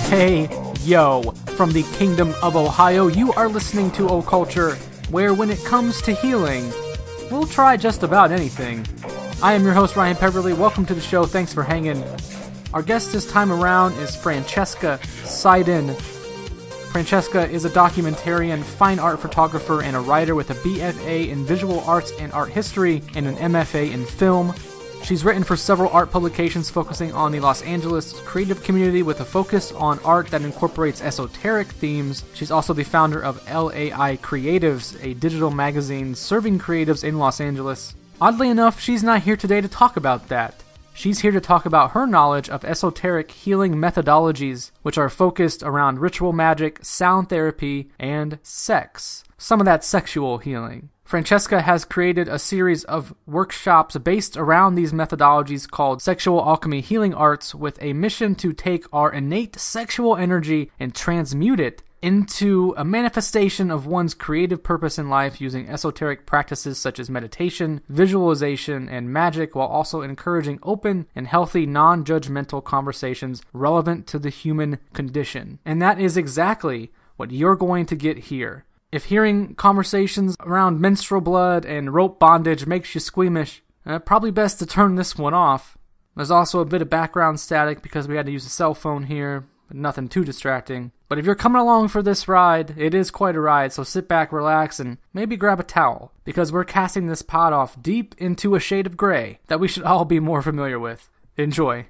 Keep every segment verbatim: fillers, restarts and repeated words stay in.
Hey, yo, from the Kingdom of Ohio, you are listening to Occulture, where when it comes to healing, we'll try just about anything. I am your host, Ryan Peverly. Welcome to the show. Thanks for hanging. Our guest this time around is Francesca Seiden. Francesca is a documentarian, fine art photographer, and a writer with a B F A in visual arts and art history and an M F A in film. She's written for several art publications focusing on the Los Angeles creative community with a focus on art that incorporates esoteric themes. She's also the founder of L A I Creatives, a digital magazine serving creatives in Los Angeles. Oddly enough, she's not here today to talk about that. She's here to talk about her knowledge of esoteric healing methodologies, which are focused around ritual magic, sound therapy, and sex. Some of that sexual healing. Francesca has created a series of workshops based around these methodologies called Sexual Alchemy Healing Arts, with a mission to take our innate sexual energy and transmute it into a manifestation of one's creative purpose in life using esoteric practices such as meditation, visualization, and magic, while also encouraging open and healthy non-judgmental conversations relevant to the human condition. And that is exactly what you're going to get here. If hearing conversations around menstrual blood and rope bondage makes you squeamish, uh, probably best to turn this one off. There's also a bit of background static because we had to use a cell phone here, but nothing too distracting. But if you're coming along for this ride, it is quite a ride, so sit back, relax, and maybe grab a towel, because we're casting this pod off deep into a shade of gray that we should all be more familiar with. Enjoy.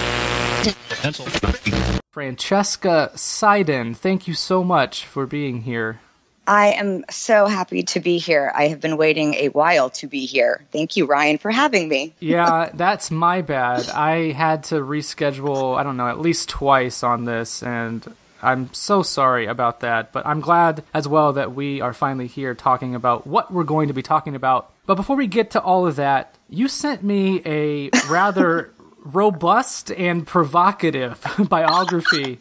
Francesca Seiden, thank you so much for being here. I am so happy to be here. I have been waiting a while to be here. Thank you, Ryan, for having me. Yeah, that's my bad. I had to reschedule, I don't know, at least twice on this, and I'm so sorry about that. But I'm glad as well that we are finally here talking about what we're going to be talking about. But before we get to all of that, you sent me a rather robust and provocative biography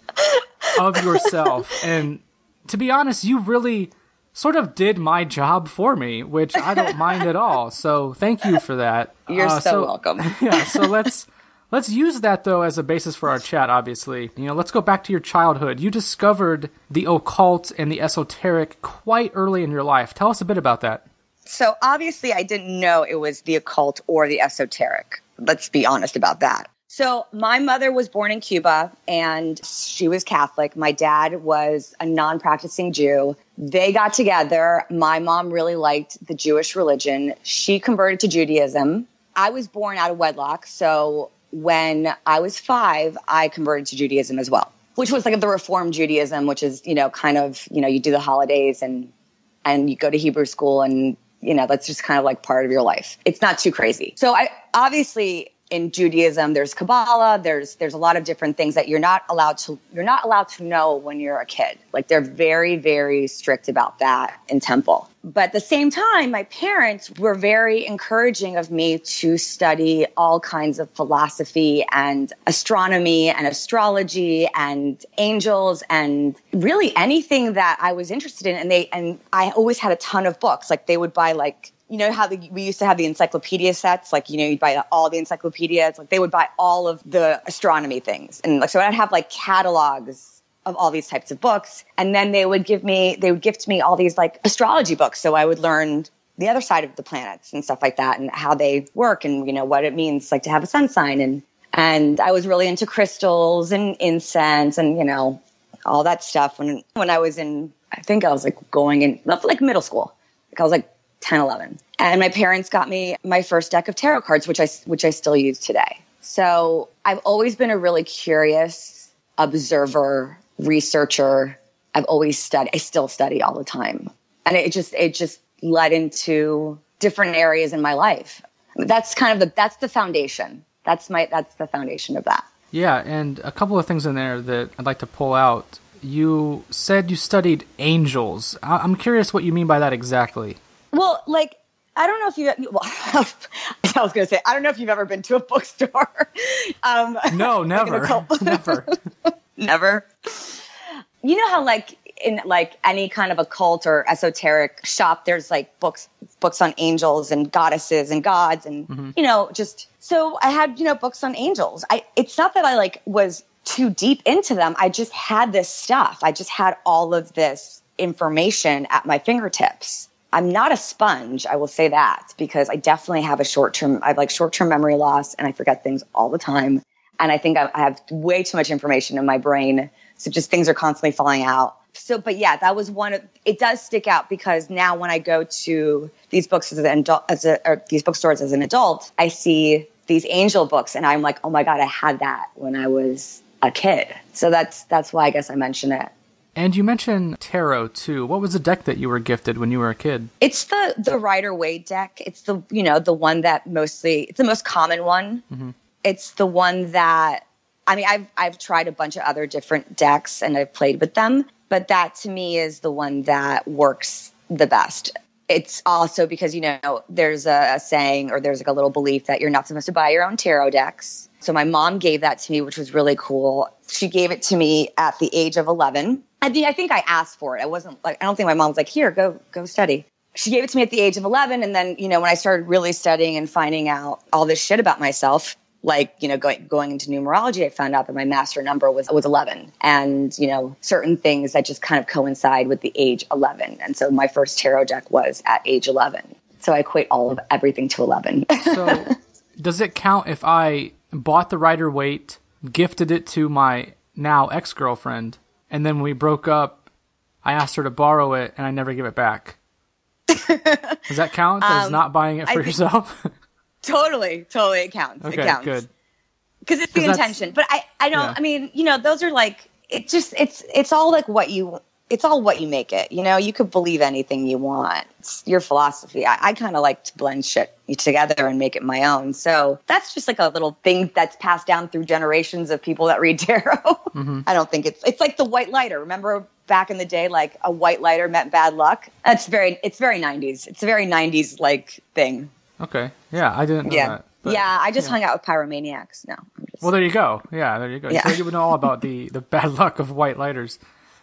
of yourself, and to be honest, you really sort of did my job for me, which I don't mind at all. So thank you for that. You're uh, so, so welcome. Yeah, so let's let's use that, though, as a basis for our chat, obviously. You know, let's go back to your childhood. You discovered the occult and the esoteric quite early in your life. Tell us a bit about that. So obviously I didn't know it was the occult or the esoteric. Let's be honest about that. So my mother was born in Cuba, and she was Catholic. My dad was a non-practicing Jew. They got together. My mom really liked the Jewish religion. She converted to Judaism. I was born out of wedlock, so when I was five, I converted to Judaism as well, which was like the Reformed Judaism, which is, you know, kind of, you know, you do the holidays and and you go to Hebrew school, and, you know, that's just kind of like part of your life. It's not too crazy. So I obviously... in Judaism, there's Kabbalah, there's there's a lot of different things that you're not allowed to you're not allowed to know when you're a kid. Like, they're very, very strict about that in temple. But at the same time, my parents were very encouraging of me to study all kinds of philosophy and astronomy and astrology and angels and really anything that I was interested in. And they and I always had a ton of books. Like, they would buy like you know how the, we used to have the encyclopedia sets, like, you know, you'd buy all the encyclopedias, like they would buy all of the astronomy things. And like, so I'd have like catalogs of all these types of books. And then they would give me, they would gift me all these like astrology books. So I would learn the other side of the planets and stuff like that, and how they work, and, you know, what it means like to have a sun sign. And, and I was really into crystals and incense and, you know, all that stuff when, when I was in, I think I was like going in like middle school. Like I was like ten, eleven. And my parents got me my first deck of tarot cards, which I, which I still use today. So I've always been a really curious observer, researcher. I've always studied, I still study all the time. And it just, it just led into different areas in my life. That's kind of the, that's the foundation. That's my, that's the foundation of that. Yeah. And a couple of things in there that I'd like to pull out. You said you studied angels. I'm curious what you mean by that exactly. Well, like, I don't know if you, well, I was going to say, I don't know if you've ever been to a bookstore. Um, no, never, never, never. You know how like in like any kind of occult or esoteric shop, there's like books, books on angels and goddesses and gods and, mm-hmm. you know, just, so I had, you know, books on angels. I, it's not that I like was too deep into them. I just had this stuff. I just had all of this information at my fingertips. I'm not a sponge, I will say that, because I definitely have a short-term, I have like short-term memory loss and I forget things all the time. And I think I have way too much information in my brain. So just things are constantly falling out. So, but yeah, that was one of, it does stick out because now when I go to these books as an adult, as a, or these bookstores as an adult, I see these angel books and I'm like, oh my God, I had that when I was a kid. So that's, that's why I guess I mention it. And you mentioned tarot too. What was the deck that you were gifted when you were a kid? It's the, the Rider-Waite deck. It's the, you know, the one that mostly, it's the most common one. Mm-hmm. It's the one that, I mean, I've, I've tried a bunch of other different decks and I've played with them, but that to me is the one that works the best. It's also because, you know, there's a, a saying or there's like a little belief that you're not supposed to buy your own tarot decks. So my mom gave that to me, which was really cool. She gave it to me at the age of eleven. I mean, I think I asked for it. I wasn't like, I don't think my mom was like, here, go, go study. She gave it to me at the age of eleven. And then, you know, when I started really studying and finding out all this shit about myself, like, you know, going, going into numerology, I found out that my master number was, was eleven and, you know, certain things that just kind of coincide with the age eleven. And so my first tarot deck was at age eleven. So I equate all of everything to eleven. So does it count if I bought the Rider-Waite, gifted it to my now ex-girlfriend, and then when we broke up, I asked her to borrow it and I never give it back? Does that count as um, not buying it for I yourself? Think- Totally, totally. It counts. Okay, it counts. Good. Because it's the intention. But I, I don't, yeah. I mean, you know, those are like, it just, it's, it's all like what you, it's all what you make it. You know, you could believe anything you want. It's your philosophy. I, I kind of like to blend shit together and make it my own. So that's just like a little thing that's passed down through generations of people that read tarot. Mm-hmm. I don't think it's, it's like the white lighter. Remember back in the day, like a white lighter meant bad luck? That's very, it's very nineties. It's a very nineties like thing. Okay. Yeah, I didn't know yeah. that. But, yeah, I just yeah. hung out with pyromaniacs. No. I'm just... Well, there you go. Yeah, there you go. Yeah. So you would know all about the, the bad luck of white lighters.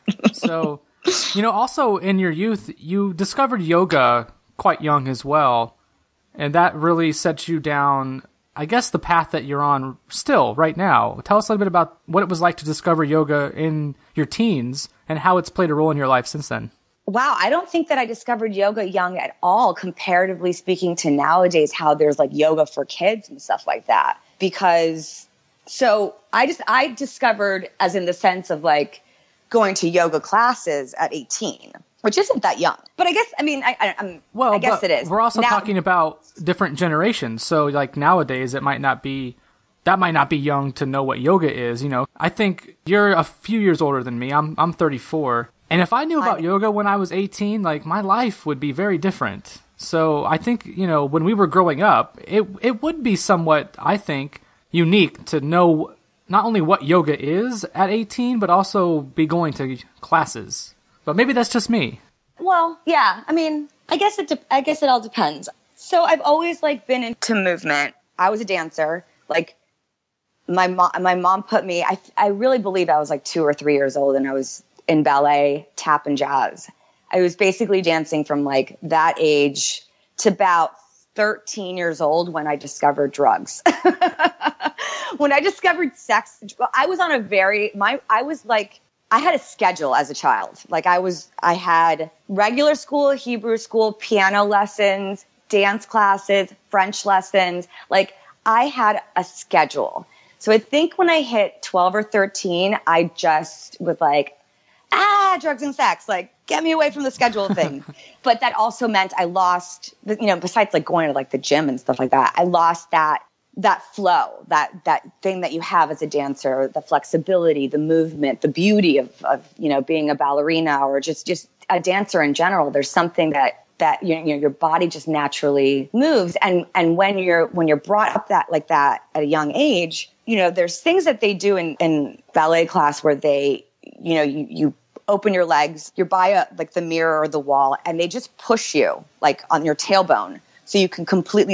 So, you know, also in your youth, you discovered yoga quite young as well. And that really set you down, I guess, the path that you're on still right now. Tell us a little bit about what it was like to discover yoga in your teens and how it's played a role in your life since then. Wow, I don't think that I discovered yoga young at all, comparatively speaking to nowadays, how there's like yoga for kids and stuff like that. Because, so I just, I discovered as in the sense of like going to yoga classes at eighteen, which isn't that young. But I guess, I mean, I, I, I'm, well, I guess it is. We're also now, talking about different generations. So like nowadays, it might not be, that might not be young to know what yoga is. You know, I think you're a few years older than me. I'm, I'm thirty-four. And if I knew about I'm, yoga when I was eighteen, like my life would be very different. So I think, you know, when we were growing up, it it would be somewhat, I think, unique to know not only what yoga is at eighteen, but also be going to classes. But maybe that's just me. Well, yeah. I mean, I guess it. De- I guess it all depends. So I've always like been into movement. I was a dancer. Like my mom, my mom put me. I I really believe I was like two or three years old, and I was in ballet, tap, and jazz. I was basically dancing from like that age to about thirteen years old when I discovered drugs. When I discovered sex, I was on a very, my, I was like, I had a schedule as a child. Like I was, I had regular school, Hebrew school, piano lessons, dance classes, French lessons. Like I had a schedule. So I think when I hit twelve or thirteen, I just was like, ah, drugs and sex, like, get me away from the schedule thing. But that also meant I lost, you know, besides like going to like the gym and stuff like that, I lost that, that flow, that, that thing that you have as a dancer, the flexibility, the movement, the beauty of, of, you know, being a ballerina or just, just a dancer in general. There's something that, that, you know, your body just naturally moves. And, and when you're, when you're brought up that, like that at a young age, you know, there's things that they do in, in ballet class where they, you know, you, you open your legs, you're by a, like the mirror or the wall, and they just push you like on your tailbone. So you can completely,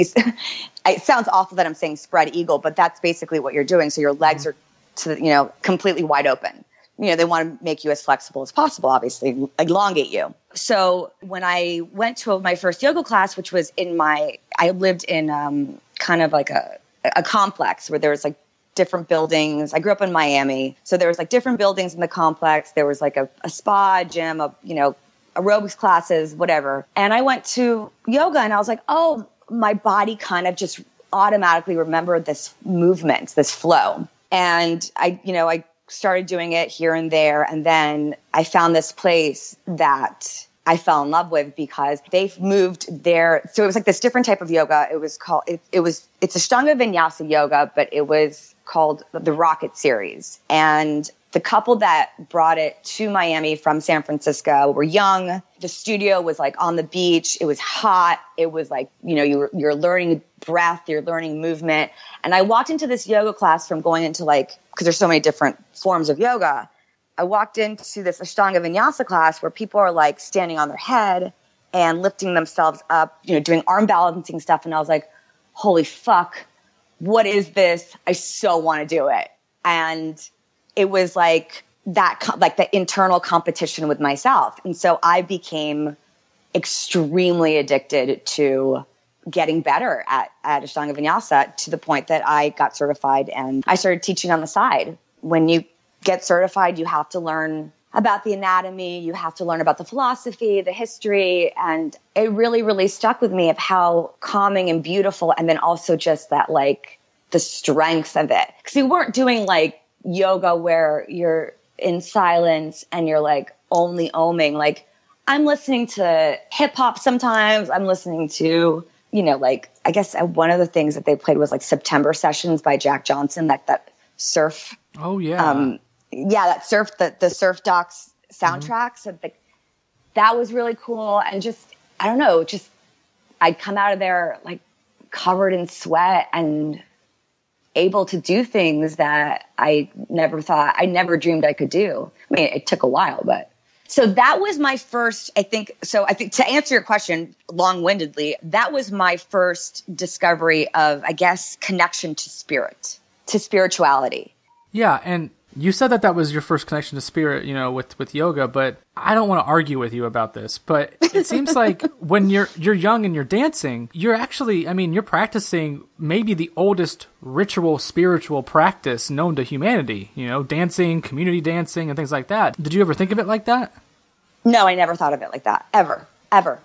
it sounds awful that I'm saying spread eagle, but that's basically what you're doing. So your legs are, to, you know, completely wide open. You know, they want to make you as flexible as possible, obviously, elongate you. So when I went to my first yoga class, which was in my, I lived in um, kind of like a, a complex where there was like different buildings. I grew up in Miami. So there was like different buildings in the complex. There was like a, a spa, gym, a, you know, aerobics classes, whatever. And I went to yoga and I was like, oh, my body kind of just automatically remembered this movement, this flow. And I, you know, I started doing it here and there. And then I found this place that I fell in love with because they've moved there. So it was like this different type of yoga. It was called, it, it was, it's Ashtanga Vinyasa yoga, but it was called the Rocket Series. And the couple that brought it to Miami from San Francisco were young. The studio was like on the beach. It was hot. It was like, you know, you were, you're learning breath, you're learning movement. And I walked into this yoga class from going into like, because there's so many different forms of yoga. I walked into this Ashtanga Vinyasa class where people are like standing on their head and lifting themselves up, you know, doing arm balancing stuff. And I was like, holy fuck, what is this? I so want to do it. And it was like that, like the internal competition with myself. And so I became extremely addicted to getting better at, at Ashtanga Vinyasa to the point that I got certified and I started teaching on the side. When you get certified, you have to learn about the anatomy, you have to learn about the philosophy, the history, and it really, really stuck with me of how calming and beautiful, and then also just that, like, the strength of it. Because we weren't doing, like, yoga where you're in silence and you're, like, only oming. Like, I'm listening to hip-hop sometimes, I'm listening to, you know, like, I guess one of the things that they played was, like, September Sessions by Jack Johnson, like that surf. Oh, yeah. Um, yeah, that surf, the, the Surf Docs soundtrack. Mm-hmm. So the, that was really cool. And just, I don't know, just, I'd come out of there like covered in sweat and able to do things that I never thought, I never dreamed I could do. I mean, it took a while, but. So that was my first, I think, so I think to answer your question long-windedly, that was my first discovery of, I guess, connection to spirit, to spirituality. Yeah, and you said that that was your first connection to spirit, you know, with, with yoga, but I don't want to argue with you about this, but it seems like when you're you're young and you're dancing, you're actually, I mean, you're practicing maybe the oldest ritual spiritual practice known to humanity, you know, dancing, community dancing, and things like that. Did you ever think of it like that? No, I never thought of it like that, ever, ever.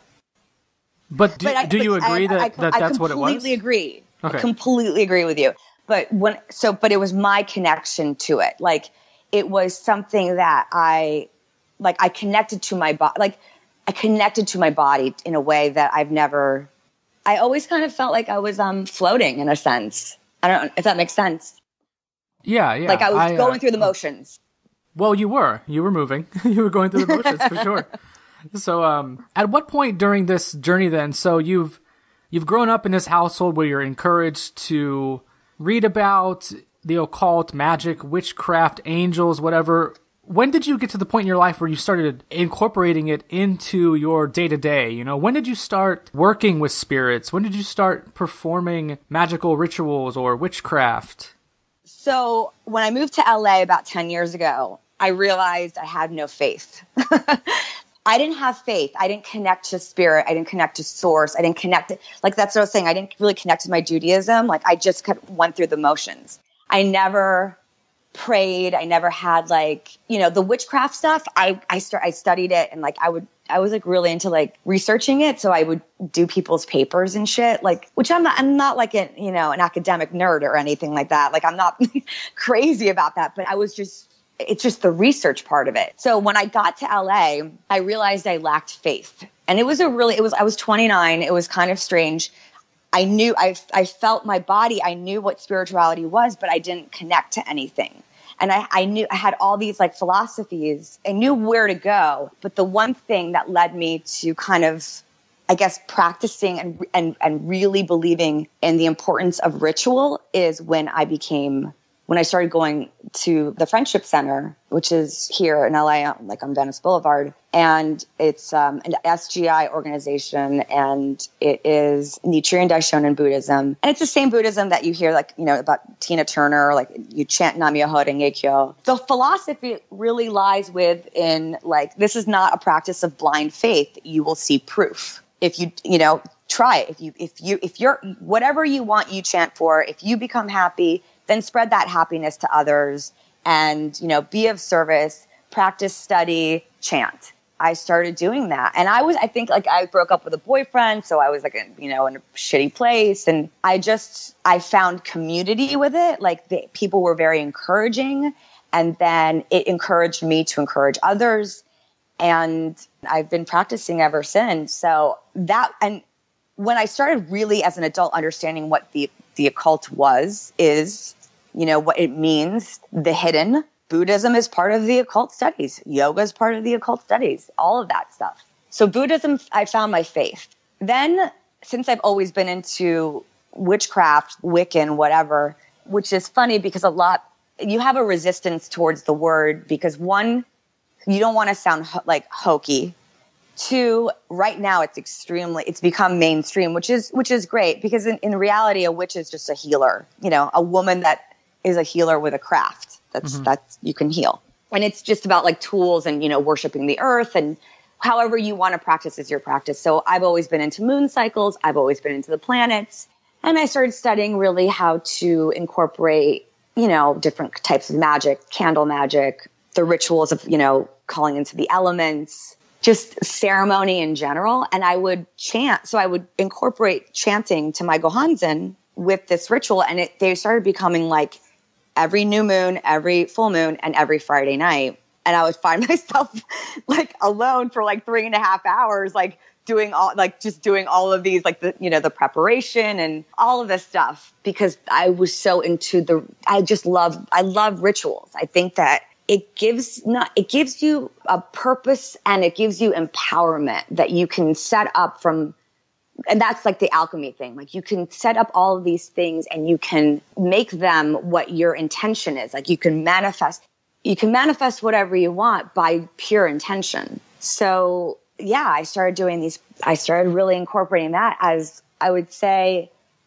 But do, but I, do but you agree I, that, I, that I that's what it was? I completely agree. Okay. I completely agree with you. But when, so, but it was my connection to it. Like, it was something that I, like, I connected to my body, like, I connected to my body in a way that I've never, I always kind of felt like I was, um, floating in a sense. I don't know if that makes sense. Yeah, yeah. Like I was I, going uh, through the motions. Well, you were, you were moving, you were going through the motions for sure. So, um, at what point during this journey then, so you've, you've grown up in this household where you're encouraged to read about the occult, magic, witchcraft, angels, whatever. When did you get to the point in your life where you started incorporating it into your day-to-day? You know, when did you start working with spirits? When did you start performing magical rituals or witchcraft? So when I moved to L A about ten years ago, I realized I had no faith. I didn't have faith. I didn't connect to spirit. I didn't connect to source. I didn't connect to, like, that's what I was saying. I didn't really connect to my Judaism. Like, I just kept, went through the motions. I never prayed. I never had, like, you know, the witchcraft stuff. I, I start, I studied it, and like, I would, I was like really into like researching it. So I would do people's papers and shit, like, which I'm not, I'm not like a, you know, an academic nerd or anything like that. Like, I'm not crazy about that, but I was just, it's just the research part of it. So when I got to L A, I realized I lacked faith. And it was a really, it was, I was twenty-nine. It was kind of strange. I knew, I, I felt my body. I knew what spirituality was, but I didn't connect to anything. And I, I knew, I had all these like philosophies. I knew where to go. But the one thing that led me to kind of, I guess, practicing and, and, and really believing in the importance of ritual is when I became when I started going to the Friendship Center, which is here in L A, like on Venice Boulevard, and it's um, an S G I organization, and it is Nichiren Daishonin Buddhism. And it's the same Buddhism that you hear, like, you know, about Tina Turner, like you chant Nam-myoho Renge Kyo. The philosophy really lies within, like, this is not a practice of blind faith. You will see proof. If you, you know, try it. If you, if you, if you're, whatever you want, you chant for, if you become happy, then spread that happiness to others and, you know, be of service, practice, study, chant. I started doing that. And I was, I think like I broke up with a boyfriend. So I was like, you know, in a shitty place. And I just, I found community with it. Like the people were very encouraging. And then it encouraged me to encourage others. And I've been practicing ever since. So that, and when I started really as an adult understanding what the, the occult was, is, you know, what it means, the hidden. Buddhism is part of the occult studies. Yoga is part of the occult studies, all of that stuff. So Buddhism, I found my faith. Then, since I've always been into witchcraft, Wiccan, whatever, which is funny because a lot, you have a resistance towards the word because one, you don't want to sound ho- like hokey. Two, right now it's extremely, it's become mainstream, which is, which is great because in, in reality, a witch is just a healer, you know, a woman that is a healer with a craft. That's, mm-hmm. that's, you can heal. And it's just about like tools and, you know, worshiping the earth and however you want to practice is your practice. So I've always been into moon cycles. I've always been into the planets. And I started studying really how to incorporate, you know, different types of magic, candle magic, the rituals of, you know, calling into the elements, just ceremony in general. And I would chant. So I would incorporate chanting to my Gohanzen with this ritual. And it, they started becoming like, every new moon, every full moon, and every Friday night. And I would find myself like alone for like three and a half hours, like doing all, like just doing all of these, like the, you know, the preparation and all of this stuff because I was so into the, I just love, I love rituals. I think that it gives not, it gives you a purpose and it gives you empowerment that you can set up from. And that's like the alchemy thing. Like you can set up all of these things and you can make them what your intention is. Like you can manifest, you can manifest whatever you want by pure intention. So yeah, I started doing these, I started really incorporating that as I would say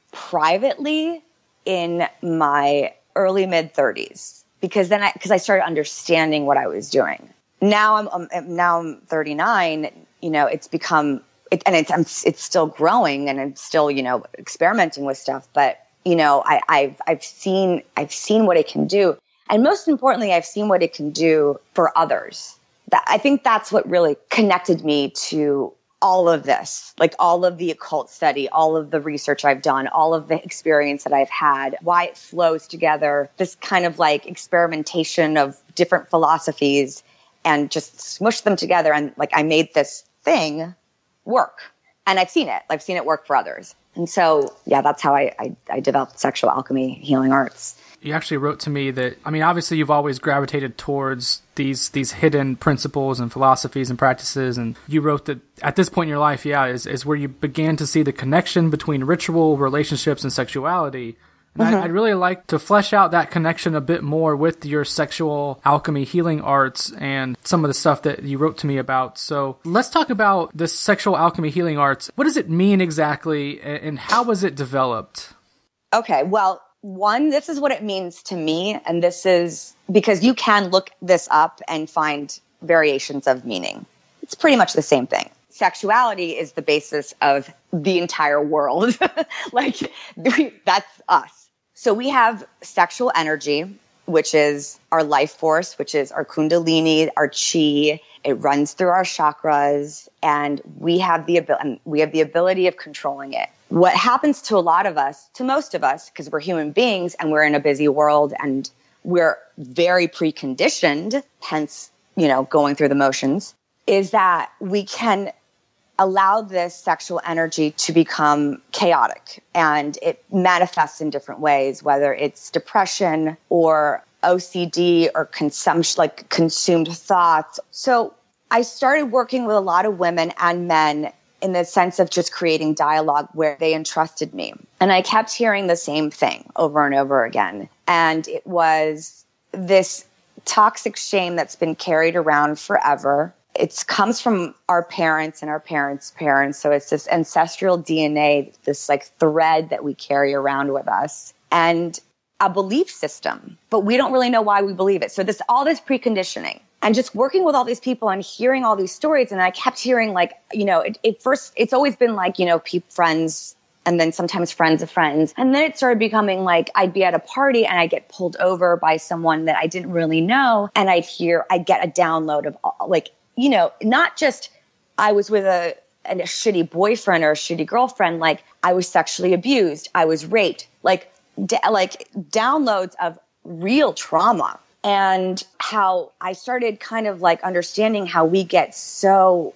privately in my early mid thirties, because then I, because I started understanding what I was doing. Now I'm, um, now I'm thirty-nine, you know, it's become, It, and it's I'm, it's still growing, and I'm still you know experimenting with stuff. But you know, I, I've I've seen I've seen what it can do, and most importantly, I've seen what it can do for others. That I think that's what really connected me to all of this, like all of the occult study, all of the research I've done, all of the experience that I've had, why it flows together. This kind of like experimentation of different philosophies, and just smush them together, and like I made this thing work. And I've seen it. I've seen it work for others. And so, yeah, that's how I, I, I developed sexual alchemy, healing arts. You actually wrote to me that, I mean, obviously you've always gravitated towards these these hidden principles and philosophies and practices. And you wrote that at this point in your life, yeah, is, is where you began to see the connection between ritual, relationships, and sexuality. And mm-hmm. I, I'd really like to flesh out that connection a bit more with your sexual alchemy healing arts and some of the stuff that you wrote to me about. So let's talk about this sexual alchemy healing arts. What does it mean exactly, and how was it developed? Okay, well, one, this is what it means to me. And this is because you can look this up and find variations of meaning. It's pretty much the same thing. Sexuality is the basis of the entire world. Like, that's us. So we have sexual energy, which is our life force, which is our kundalini, our chi. It runs through our chakras, and we have the ability, we have the ability of controlling it. What happens to a lot of us, to most of us, because we're human beings and we're in a busy world and we're very preconditioned, hence, you know, going through the motions, is that we can allow this sexual energy to become chaotic, and it manifests in different ways, whether it's depression or O C D or consumption, like consumed thoughts. So I started working with a lot of women and men in the sense of just creating dialogue where they entrusted me. And I kept hearing the same thing over and over again. And it was this toxic shame that's been carried around forever. It comes from our parents and our parents' parents. So it's this ancestral D N A, this like thread that we carry around with us, and a belief system, but we don't really know why we believe it. So this, all this preconditioning, and just working with all these people and hearing all these stories. And I kept hearing like, you know, it, it first, it's always been like, you know, pe- friends and then sometimes friends of friends. And then it started becoming like I'd be at a party and I'd get pulled over by someone that I didn't really know. And I'd hear, I'd get a download of like, you know, not just I was with a, a shitty boyfriend or a shitty girlfriend, like I was sexually abused, I was raped, like, da- like downloads of real trauma. And how I started kind of like understanding how we get so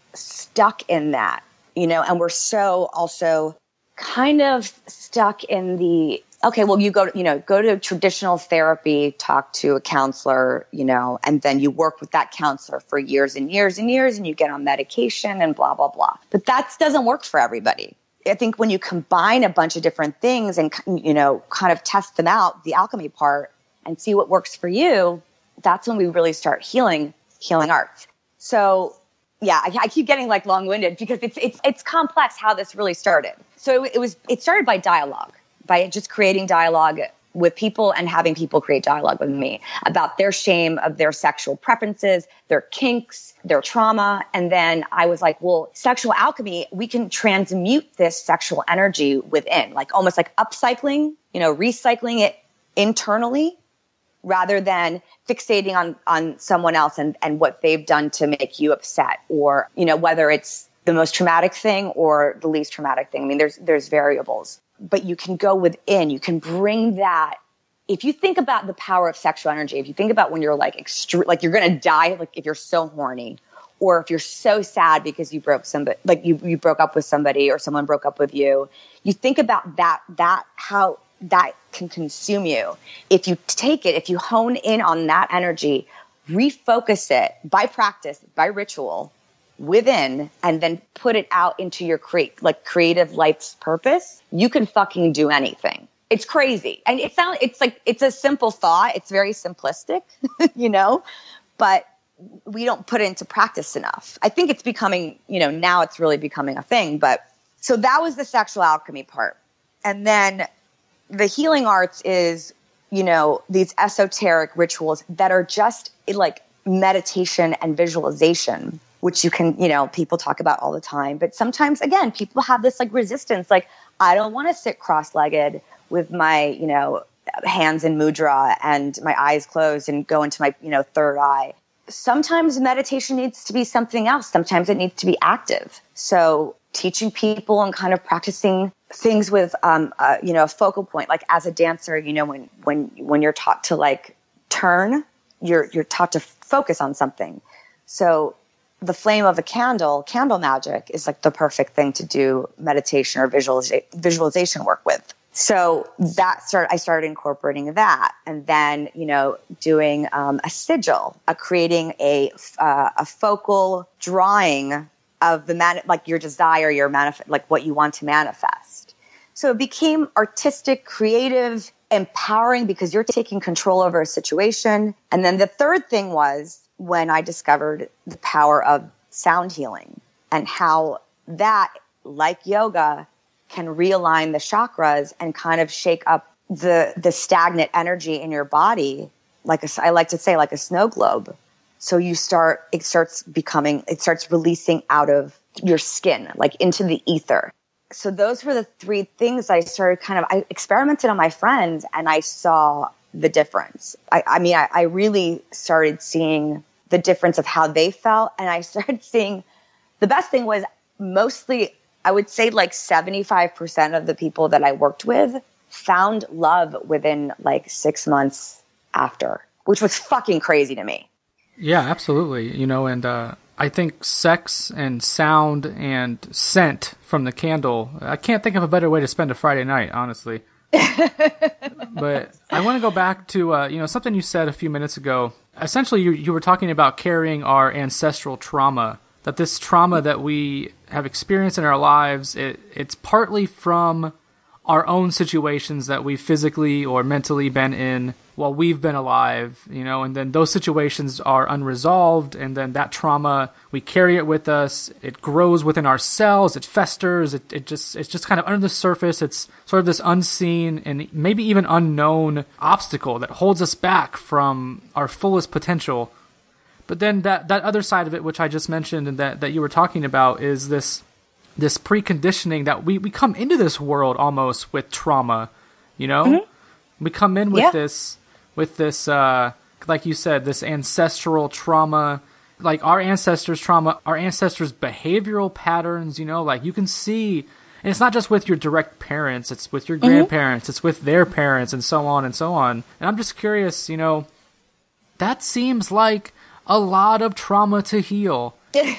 stuck in that, you know, and we're so also kind of stuck in the, okay, well, you go to, you know, go to traditional therapy, talk to a counselor, you know, and then you work with that counselor for years and years and years, and you get on medication and blah, blah, blah. But that doesn't work for everybody. I think when you combine a bunch of different things and, you know, kind of test them out, the alchemy part, and see what works for you, that's when we really start healing, healing arts. So yeah, I, I keep getting like long-winded because it's, it's, it's complex how this really started. So it, it was, it started by dialogue, by just creating dialogue with people and having people create dialogue with me about their shame of their sexual preferences, their kinks, their trauma. And then I was like, well, sexual alchemy, we can transmute this sexual energy within, like almost like upcycling, you know, recycling it internally, rather than fixating on, on someone else and, and what they've done to make you upset, or, you know, whether it's the most traumatic thing or the least traumatic thing. I mean, there's, there's variables, but you can go within, you can bring that. If you think about the power of sexual energy, if you think about when you're like extreme, like you're going to die, like if you're so horny, or if you're so sad because you broke somebody, like you, you broke up with somebody or someone broke up with you, you think about that, that, how that can consume you. If you take it, if you hone in on that energy, refocus it by practice, by ritual within, and then put it out into your create, like creative life's purpose, you can fucking do anything. It's crazy. And it sounds, it's like, it's a simple thought. It's very simplistic, you know, but we don't put it into practice enough. I think it's becoming, you know, now it's really becoming a thing. But so that was the sexual alchemy part. And then the healing arts is, you know, these esoteric rituals that are just like meditation and visualization, which you can, you know, people talk about all the time. But sometimes, again, people have this like resistance, like, I don't want to sit cross-legged with my, you know, hands in mudra and my eyes closed and go into my, you know, third eye. Sometimes meditation needs to be something else. Sometimes it needs to be active. So teaching people and kind of practicing things with, um, uh, you know, a focal point, like as a dancer, you know, when, when, when you're taught to like turn, you're, you're taught to focus on something. So the flame of a candle, candle magic is like the perfect thing to do meditation or visualiza- visualization work with. So that started, I started incorporating that, and then, you know, doing um, a sigil, a creating a, uh, a focal drawing of the man, like your desire, your manif- like what you want to manifest. So it became artistic, creative, empowering, because you're taking control over a situation. And then the third thing was when I discovered the power of sound healing and how that, like yoga, can realign the chakras and kind of shake up the the stagnant energy in your body, like a, I like to say, like a snow globe. So you start, it starts becoming, it starts releasing out of your skin, like into the ether. So those were the three things I started kind of, I experimented on my friends and I saw the difference. I, I mean, I, I really started seeing the difference of how they felt. And I started seeing, the best thing was mostly, I would say like seventy-five percent of the people that I worked with found love within like six months after, which was fucking crazy to me. Yeah, absolutely. You know, and uh, I think sex and sound and scent from the candle, I can't think of a better way to spend a Friday night, honestly. But I want to go back to, uh, you know, something you said a few minutes ago. Essentially, you, you were talking about carrying our ancestral trauma, that this trauma that we have experienced in our lives, it, it's partly from our own situations that we've physically or mentally been in while we've been alive, you know, and then those situations are unresolved, and then that trauma, we carry it with us, it grows within our cells, it festers, it, it just it's just kind of under the surface. It's sort of this unseen and maybe even unknown obstacle that holds us back from our fullest potential. But then that, that other side of it, which I just mentioned and that, that you were talking about, is this this preconditioning that we, we come into this world almost with trauma, you know? Mm-hmm. We come in with yeah. this, with this, uh, like you said, this ancestral trauma, like our ancestors' trauma, our ancestors' behavioral patterns, you know, like you can see, and it's not just with your direct parents, it's with your mm-hmm. grandparents, it's with their parents, and so on and so on. And I'm just curious, you know, that seems like a lot of trauma to heal.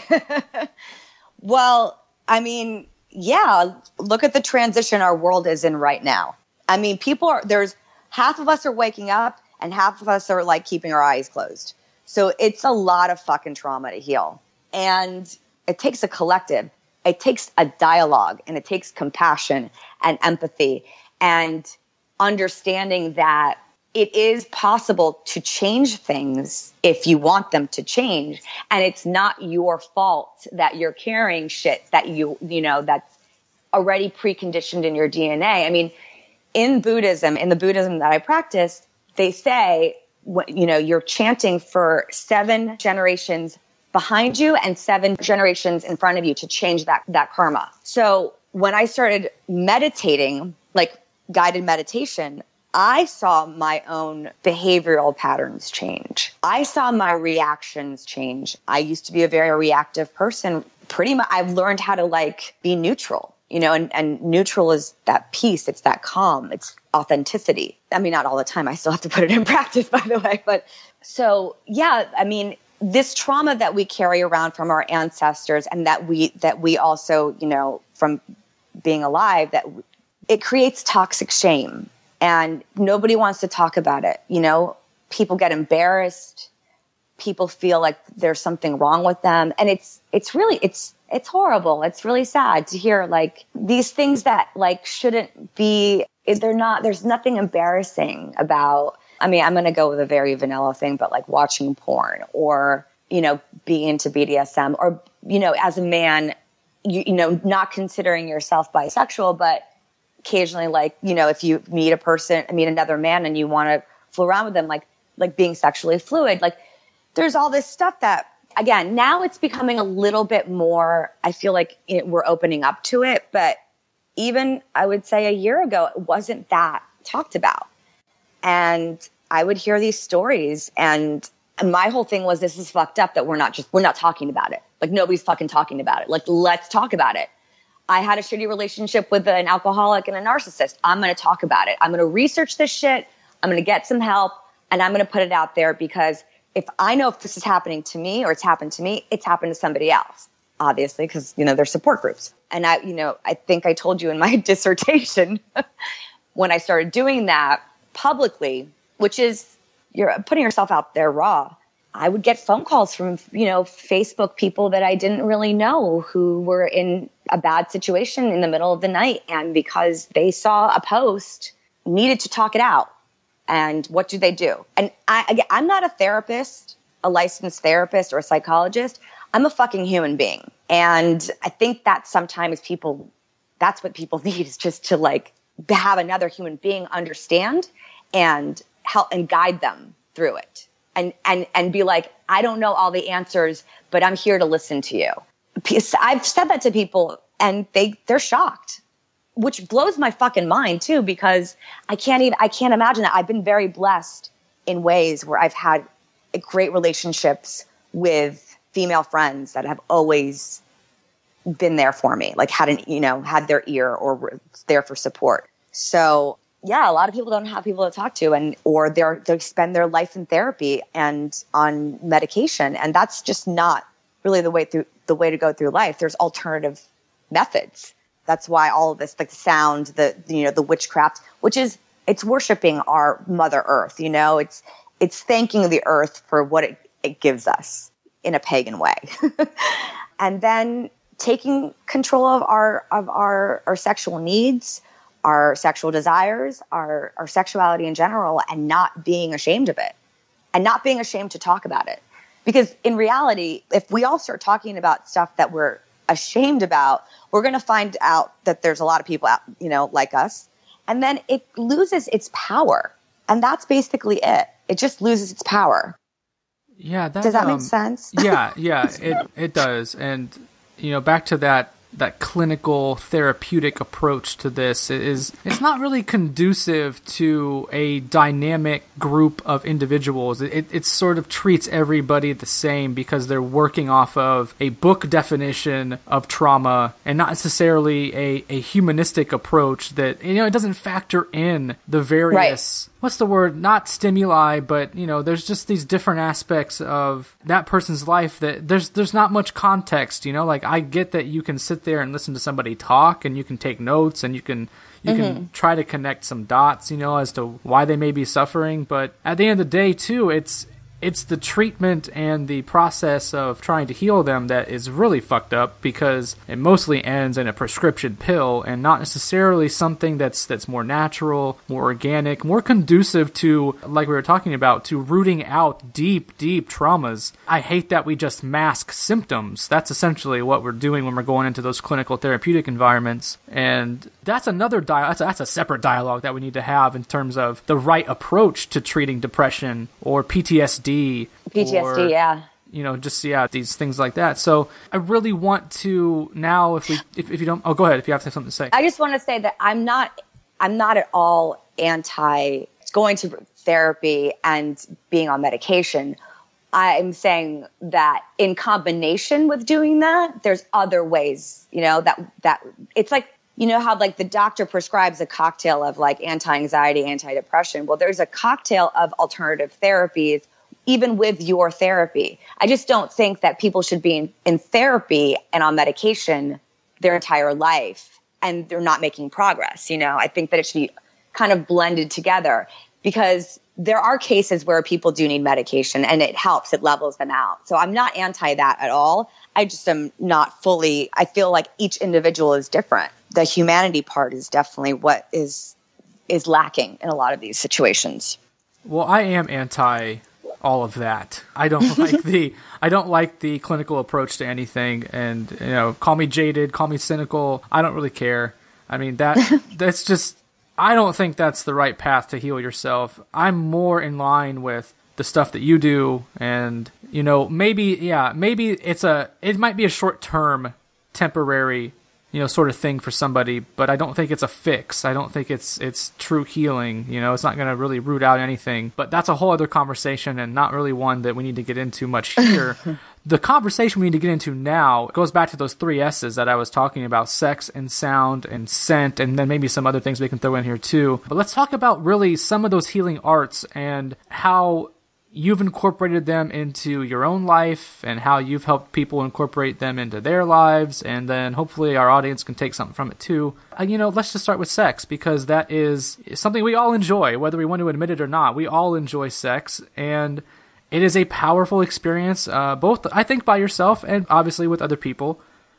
Well, I mean, yeah, look at the transition our world is in right now. I mean, people are, there's half of us are waking up and half of us are like keeping our eyes closed. So it's a lot of fucking trauma to heal. And it takes a collective, it takes a dialogue, and it takes compassion and empathy and understanding that it is possible to change things if you want them to change. And it's not your fault that you're carrying shit that you, you know, that's already preconditioned in your D N A. I mean, in Buddhism, in the Buddhism that I practice, they say, you know, you're chanting for seven generations behind you and seven generations in front of you to change that, that karma. So when I started meditating, like guided meditation, I saw my own behavioral patterns change. I saw my reactions change. I used to be a very reactive person. Pretty much, I've learned how to like be neutral, you know, and, and neutral is that peace. It's that calm. It's authenticity. I mean, not all the time. I still have to put it in practice, by the way. But so, yeah, I mean, this trauma that we carry around from our ancestors and that we, that we also, you know, from being alive, that it creates toxic shame. And nobody wants to talk about it. You know, people get embarrassed. People feel like there's something wrong with them. And it's, it's really, it's, it's horrible. It's really sad to hear like these things that like shouldn't be, they're not, there's nothing embarrassing about, I mean, I'm going to go with a very vanilla thing, but like watching porn or, you know, being into B D S M or, you know, as a man, you, you know, not considering yourself bisexual, but occasionally, like, you know, if you meet a person, meet another man and you want to fool around with them, like, like being sexually fluid, like there's all this stuff that, again, now it's becoming a little bit more, I feel like it, we're opening up to it. But even I would say a year ago, it wasn't that talked about. And I would hear these stories and my whole thing was, this is fucked up that we're not just, we're not talking about it. Like nobody's fucking talking about it. Like, let's talk about it. I had a shitty relationship with an alcoholic and a narcissist. I'm going to talk about it. I'm going to research this shit. I'm going to get some help and I'm going to put it out there because if I know if this is happening to me or it's happened to me, it's happened to somebody else, obviously, because, you know, there's support groups. And I, you know, I think I told you in my dissertation when I started doing that publicly, which is you're putting yourself out there raw. I would get phone calls from, you know, Facebook people that I didn't really know who were in a bad situation in the middle of the night. And because they saw a post, needed to talk it out. And what do they do? And I, again, I'm not a therapist, a licensed therapist or a psychologist. I'm a fucking human being. And I think that sometimes people, that's what people need is just to like have another human being understand and help and guide them through it. And, and, and be like, I don't know all the answers, but I'm here to listen to you. I've said that to people and they, they're shocked, which blows my fucking mind too, because I can't even, I can't imagine that. I've been very blessed in ways where I've had great relationships with female friends that have always been there for me, like had an, you know, had their ear or were there for support. So yeah, a lot of people don't have people to talk to and, or they're, they spend their life in therapy and on medication. And that's just not really the way through the way to go through life. There's alternative methods. That's why all of this, like the sound, the, you know, the witchcraft, which is, it's worshiping our Mother Earth, you know, it's, it's thanking the earth for what it, it gives us in a pagan way. And then taking control of our, of our, our sexual needs, our sexual desires, our, our sexuality in general, and not being ashamed of it and not being ashamed to talk about it. Because in reality, if we all start talking about stuff that we're ashamed about, we're going to find out that there's a lot of people out, you know, like us. And then it loses its power. And that's basically it. It just loses its power. Yeah. That, does that um, make sense? yeah. Yeah, it, it does. And, you know, back to that, that clinical therapeutic approach to this is it's not really conducive to a dynamic group of individuals. It, it sort of treats everybody the same because they're working off of a book definition of trauma and not necessarily a, a humanistic approach that, you know, it doesn't factor in the various... Right. What's the word? Not stimuli, but, you know, there's just these different aspects of that person's life that there's there's not much context, you know? Like, I get that you can sit there and listen to somebody talk and you can take notes and you can you mm-hmm. can try to connect some dots, you know, as to why they may be suffering. But at the end of the day, too, it's it's the treatment and the process of trying to heal them that is really fucked up because it mostly ends in a prescription pill and not necessarily something that's that's more natural, more organic, more conducive to, like we were talking about, to rooting out deep, deep traumas. I hate that we just mask symptoms. That's essentially what we're doing when we're going into those clinical therapeutic environments. And that's another dialogue. That's a, that's a separate dialogue that we need to have in terms of the right approach to treating depression or P T S D. P T S D, or, yeah. You know, just, yeah, these things like that. So I really want to now, if we, if, if you don't, oh, go ahead, if you have something to say. I just want to say that I'm not, I'm not at all anti going to therapy and being on medication. I'm saying that in combination with doing that, there's other ways, you know, that, that it's like, you know how like the doctor prescribes a cocktail of like anti-anxiety, anti-depression. Well, there's a cocktail of alternative therapies even with your therapy. I just don't think that people should be in, in therapy and on medication their entire life and they're not making progress. You know, I think that it should be kind of blended together because there are cases where people do need medication and it helps, it levels them out. So I'm not anti that at all. I just am not fully, I feel like each individual is different. The humanity part is definitely what is is lacking in a lot of these situations. Well, I am anti all of that. I don't like the I don't like the clinical approach to anything, and you know, call me jaded, call me cynical. I don't really care. I mean, that that's just I don't think that's the right path to heal yourself. I'm more in line with the stuff that you do, and you know, maybe yeah, maybe it's a it might be a short-term temporary, you know, sort of thing for somebody, but I don't think it's a fix. I don't think it's it's true healing. You know, it's not going to really root out anything. But that's a whole other conversation and not really one that we need to get into much here. The conversation we need to get into now goes back to those three S's that I was talking about: sex and sound and scent, and then maybe some other things we can throw in here too. But let's talk about really some of those healing arts and how you've incorporated them into your own life and how you've helped people incorporate them into their lives. And then hopefully our audience can take something from it too. Uh, you know, let's just start with sex because that is something we all enjoy, whether we want to admit it or not. We all enjoy sex, and it is a powerful experience, uh, both, I think, by yourself and obviously with other people.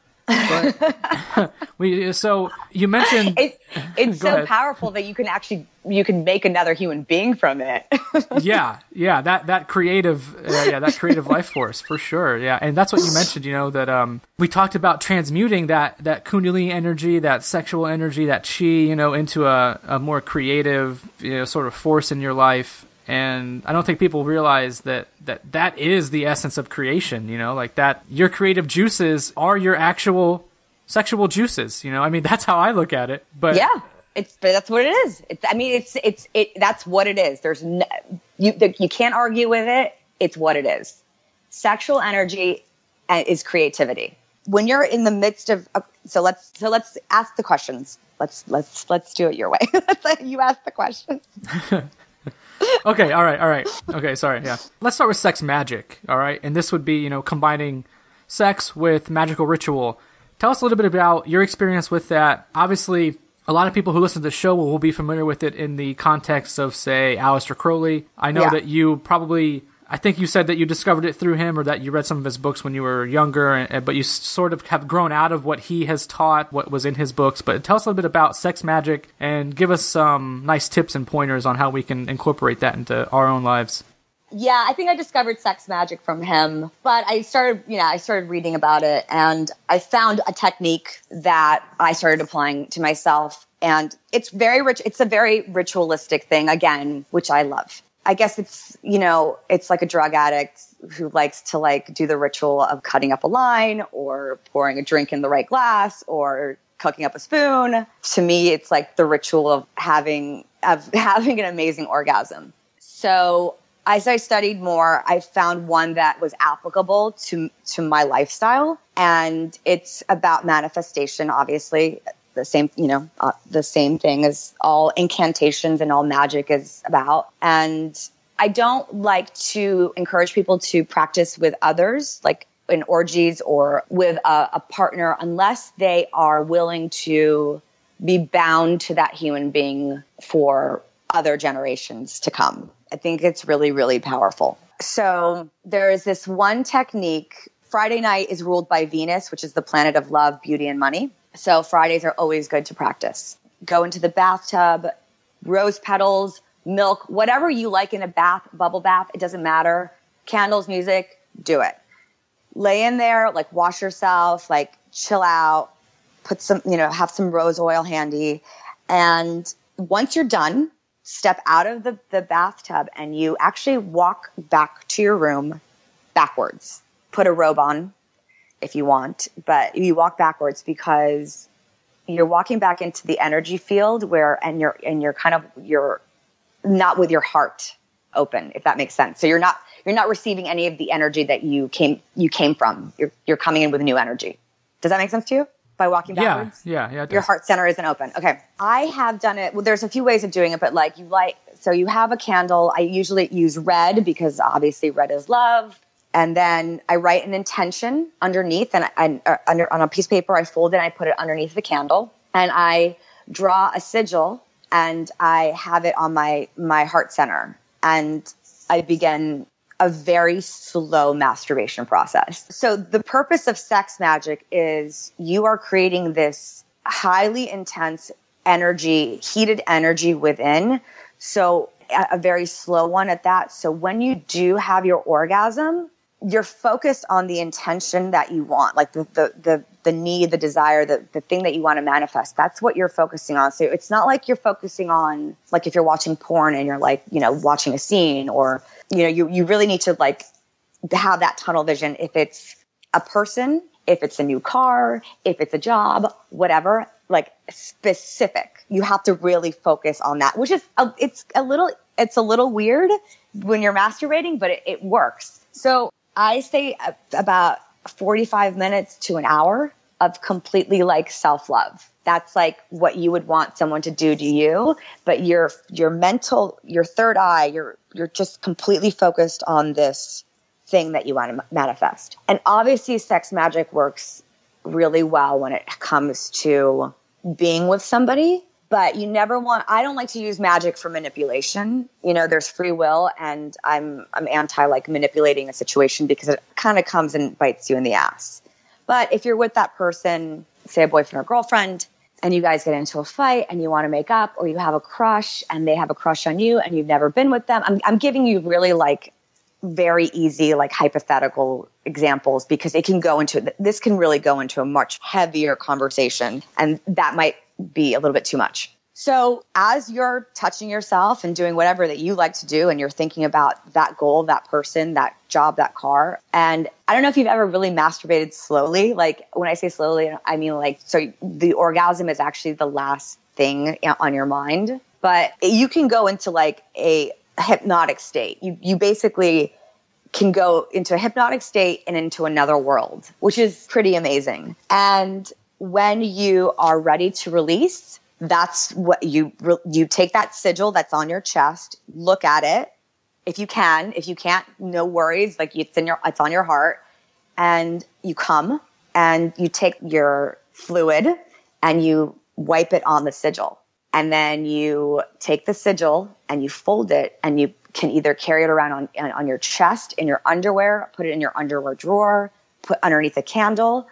But we so you mentioned it's, it's so ahead. powerful that you can actually you can make another human being from it. yeah, yeah, that that creative, uh, yeah, that creative life force for sure. Yeah, and that's what you mentioned. You know that um, we talked about transmuting that that Kundalini energy, that sexual energy, that chi, you know, into a, a more creative, you know, sort of force in your life. And I don't think people realize that, that that is the essence of creation, you know, like that your creative juices are your actual sexual juices, you know, I mean, that's how I look at it. But yeah, it's, but that's what it is. It's, I mean, it's, it's, it, that's what it is. There's no, you, you can't argue with it. It's what it is. Sexual energy is creativity. When you're in the midst of, so let's, so let's ask the questions. Let's, let's, let's do it your way. You ask the questions. Okay, all right, all right. Okay, sorry, yeah. Let's start with sex magic, all right? And this would be, you know, combining sex with magical ritual. Tell us a little bit about your experience with that. Obviously, a lot of people who listen to the show will be familiar with it in the context of, say, Aleister Crowley. I know yeah. that you probably... I think you said that you discovered it through him or that you read some of his books when you were younger, and, but you sort of have grown out of what he has taught, what was in his books. But tell us a little bit about sex magic and give us some nice tips and pointers on how we can incorporate that into our own lives. Yeah, I think I discovered sex magic from him, but I started, you know, I started reading about it and I found a technique that I started applying to myself. And it's very rich. It's a very ritualistic thing, again, which I love. I guess it's, you know, it's like a drug addict who likes to like do the ritual of cutting up a line or pouring a drink in the right glass or cooking up a spoon. To me, it's like the ritual of having, of having an amazing orgasm. So as I studied more, I found one that was applicable to, to my lifestyle. And it's about manifestation, obviously. The same, you know, uh, the same thing as all incantations and all magic is about. And I don't like to encourage people to practice with others, like in orgies or with a, a partner, unless they are willing to be bound to that human being for other generations to come. I think it's really, really powerful. So there is this one technique. Friday night is ruled by Venus, which is the planet of love, beauty, and money. So Fridays are always good to practice. Go into the bathtub, rose petals, milk, whatever you like in a bath, bubble bath, it doesn't matter. Candles, music, do it. Lay in there, like wash yourself, like chill out, put some, you know, have some rose oil handy. And once you're done, step out of the, the bathtub and you actually walk back to your room backwards. Put a robe on if you want, but you walk backwards because you're walking back into the energy field where, and you're, and you're kind of, you're not with your heart open, if that makes sense. So you're not, you're not receiving any of the energy that you came, you came from. You're, you're coming in with new energy. Does that make sense to you? By walking backwards? Yeah, yeah, yeah. Your heart center isn't open. Okay. I have done it. Well, there's a few ways of doing it, but like you like, so you have a candle. I usually use red because obviously red is love. And then I write an intention underneath, and I, uh, under, on a piece of paper, I fold it and I put it underneath the candle. And I draw a sigil, and I have it on my, my heart center. And I begin a very slow masturbation process. So the purpose of sex magic is you are creating this highly intense energy, heated energy within. So a very slow one at that. So when you do have your orgasm, you're focused on the intention that you want, like the, the, the, the need, the desire, the, the thing that you want to manifest. That's what you're focusing on. So it's not like you're focusing on, like if you're watching porn and you're like, you know, watching a scene, or, you know, you, you really need to like have that tunnel vision. If it's a person, if it's a new car, if it's a job, whatever, like specific, you have to really focus on that, which is, a, it's a little, it's a little weird when you're masturbating, but it, it works. So I say about forty-five minutes to an hour of completely like self-love. That's like what you would want someone to do to you, but your your mental, your third eye, you're you're just completely focused on this thing that you want to manifest. And obviously sex magic works really well when it comes to being with somebody. But you never want, I don't like to use magic for manipulation. You know, there's free will, and I'm I'm anti like manipulating a situation because it kind of comes and bites you in the ass. But if you're with that person, say a boyfriend or girlfriend, and you guys get into a fight and you want to make up, or you have a crush and they have a crush on you and you've never been with them, I'm I'm giving you really like very easy, like hypothetical examples, because it can go into, this can really go into a much heavier conversation, and that might be a little bit too much. So as you're touching yourself and doing whatever that you like to do, and you're thinking about that goal, that person, that job, that car. And I don't know if you've ever really masturbated slowly. Like when I say slowly, I mean like, so the orgasm is actually the last thing on your mind, but you can go into like a hypnotic state. You, you basically can go into a hypnotic state and into another world, which is pretty amazing. And when you are ready to release, that's what you, you take that sigil that's on your chest, look at it. If you can, if you can't, no worries. Like it's in your, it's on your heart, and you come and you take your fluid and you wipe it on the sigil. And then you take the sigil and you fold it, and you can either carry it around on, on your chest, in your underwear, put it in your underwear drawer, put underneath a candle,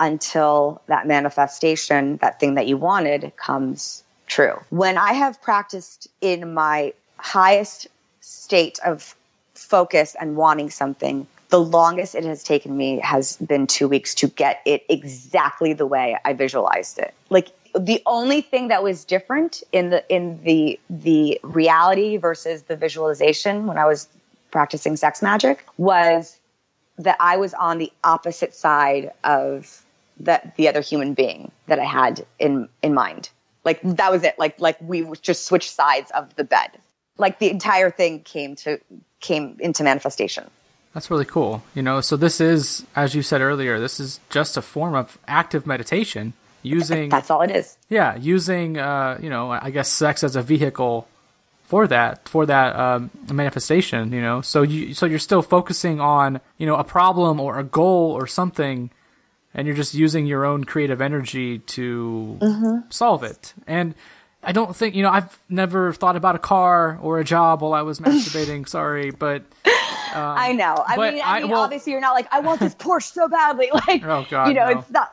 until that manifestation, that thing that you wanted, comes true. When I have practiced in my highest state of focus and wanting something, the longest it has taken me has been two weeks to get it exactly the way I visualized it. Like the only thing that was different in the in the the reality versus the visualization when I was practicing sex magic was that I was on the opposite side of the the other human being that I had in in mind. Like that was it. Like like we just switched sides of the bed. Like the entire thing came to came into manifestation. That's really cool. You know, so this is, as you said earlier, this is just a form of active meditation using... That's all it is. Yeah, using, uh, you know, I guess sex as a vehicle for that, for that um, manifestation, you know. So, you, so you're still focusing on, you know, a problem or a goal or something, and you're just using your own creative energy to mm-hmm. solve it. And I don't think, you know, I've never thought about a car or a job while I was masturbating, sorry, but... Um, I know. I mean, I mean, I, well, obviously you're not like, I want this Porsche so badly. Like, oh God, you know, no. it's not,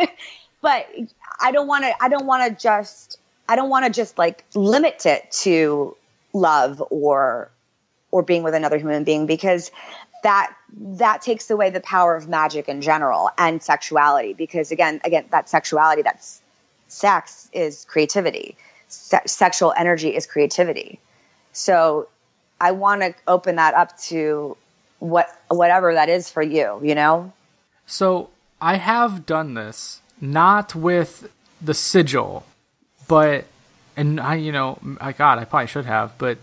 but I don't want to, I don't want to just, I don't want to just like limit it to love or, or being with another human being, because that, that takes away the power of magic in general and sexuality. Because again, again, that sexuality, that's sex is creativity. Se- sexual energy is creativity. So I want to open that up to what whatever that is for you, you know? So I have done this, not with the sigil, but, and I, you know, I God, I probably should have, but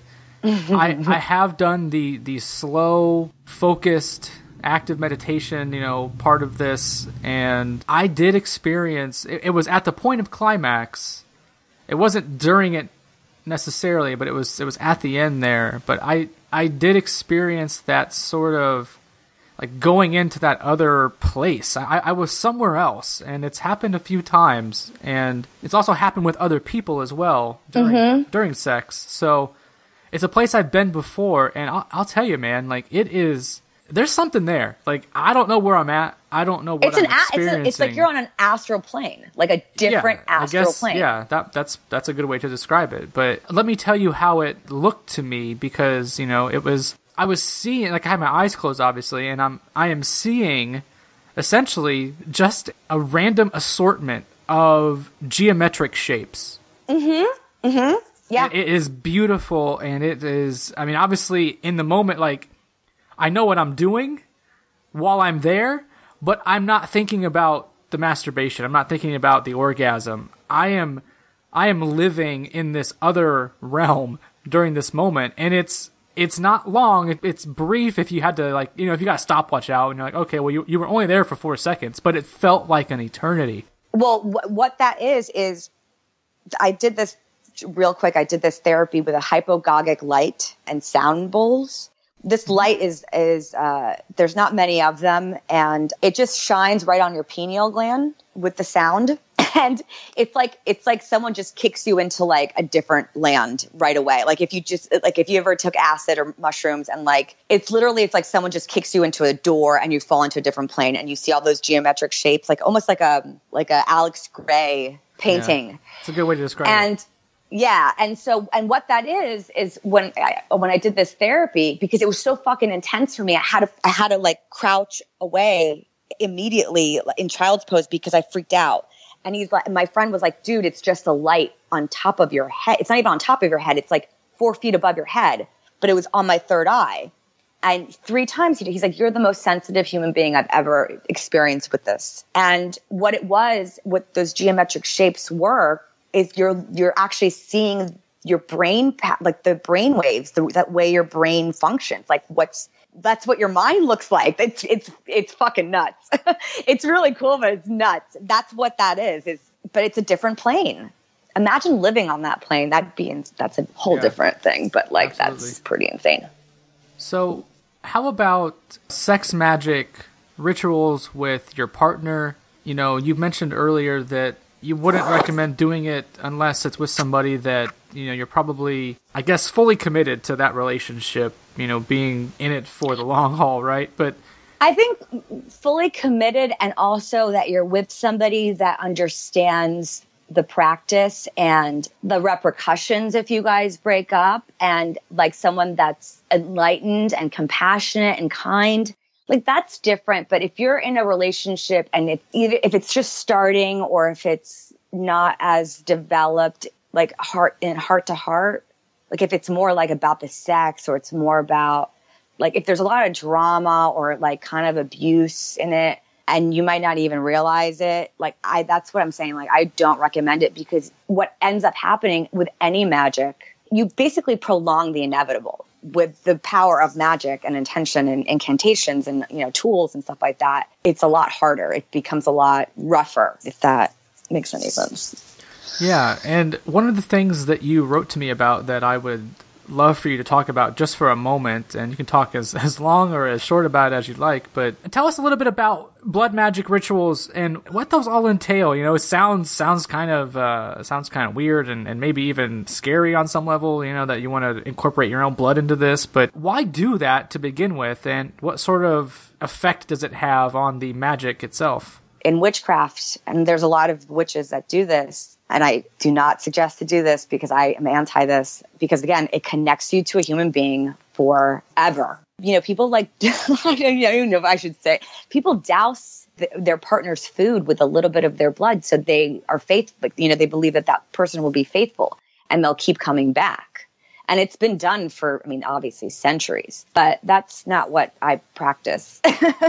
I I have done the, the slow, focused, active meditation, you know, part of this, and I did experience, it, it was at the point of climax. It wasn't during it necessarily, but it was it was at the end there. But I I did experience that sort of like going into that other place. I, I was somewhere else, and it's happened a few times, and it's also happened with other people as well during mm-hmm. during sex. So it's a place I've been before, and I'll, I'll tell you, man, like it is. There's something there. Like I don't know where I'm at. I don't know what it's I'm an a- experiencing. It's, a, it's like you're on an astral plane, like a different yeah, astral I guess, plane. Yeah, that that's that's a good way to describe it. But let me tell you how it looked to me, because you know it was I was seeing, like I had my eyes closed, obviously, and I'm I am seeing essentially just a random assortment of geometric shapes. Mm-hmm. Mm-hmm. Yeah. It, it is beautiful, and it is. I mean, obviously, in the moment, like. I know what I'm doing while I'm there, but I'm not thinking about the masturbation. I'm not thinking about the orgasm. I am, I am living in this other realm during this moment, and it's it's not long. It, it's brief. If you had to, like, you know, if you got a stopwatch out and you're like, okay, well, you you were only there for four seconds, but it felt like an eternity. Well, wh- what that is is, I did this real quick. I did this therapy with a hypogogic light and sound bowls. This light is, is uh, there's not many of them, and it just shines right on your pineal gland with the sound. And it's like, it's like someone just kicks you into like a different land right away. Like if you just, like if you ever took acid or mushrooms, and like, it's literally, it's like someone just kicks you into a door and you fall into a different plane, and you see all those geometric shapes, like almost like a, like a Alex Gray painting. Yeah. It's a good way to describe and, it. Yeah. And so, and what that is, is when I, when I did this therapy, because it was so fucking intense for me, I had to, I had to like crouch away immediately in child's pose because I freaked out. And he's like, my friend was like, dude, it's just a light on top of your head. It's not even on top of your head. It's like four feet above your head, but it was on my third eye. And three times he, he's like, you're the most sensitive human being I've ever experienced with this. And what it was, what those geometric shapes were, is you're you're actually seeing your brain, like the brain waves, the, that way your brain functions. Like what's that's what your mind looks like. It's it's it's fucking nuts. It's really cool, but it's nuts. That's what that is. Is but it's a different plane. Imagine living on that plane. That'd be that's a whole yeah. different thing. But like Absolutely. That's pretty insane. So, how about sex magic rituals with your partner? You know, you mentioned earlier that you wouldn't recommend doing it unless it's with somebody that, you know, you're probably, I guess, fully committed to that relationship, you know, being in it for the long haul, right? But I think fully committed, and also that you're with somebody that understands the practice and the repercussions if you guys break up, and like someone that's enlightened and compassionate and kind. Like that's different. But if you're in a relationship and if if it's just starting, or if it's not as developed, like heart in heart to heart, like if it's more like about the sex, or it's more about like if there's a lot of drama or like kind of abuse in it, and you might not even realize it. Like I, that's what I'm saying. Like I don't recommend it, because what ends up happening with any magic, you basically prolong the inevitable. With the power of magic and intention and incantations and, you know, tools and stuff like that, it's a lot harder. It becomes a lot rougher, if that makes any sense. Yeah, and one of the things that you wrote to me about that I would love for you to talk about just for a moment, and you can talk as, as long or as short about it as you'd like, but tell us a little bit about blood magic rituals and what those all entail. You know, it sounds sounds kind of uh, sounds kind of weird and, and maybe even scary on some level, you know, that you want to incorporate your own blood into this, but why do that to begin with, and what sort of effect does it have on the magic itself? In witchcraft, and there's a lot of witches that do this, and I do not suggest to do this because I am anti this, because again, it connects you to a human being forever. You know, people like, I don't even know if I should say, people douse th- their partner's food with a little bit of their blood so they are faithful. You know, they believe that that person will be faithful and they'll keep coming back. And it's been done for, I mean, obviously centuries, but that's not what I practice.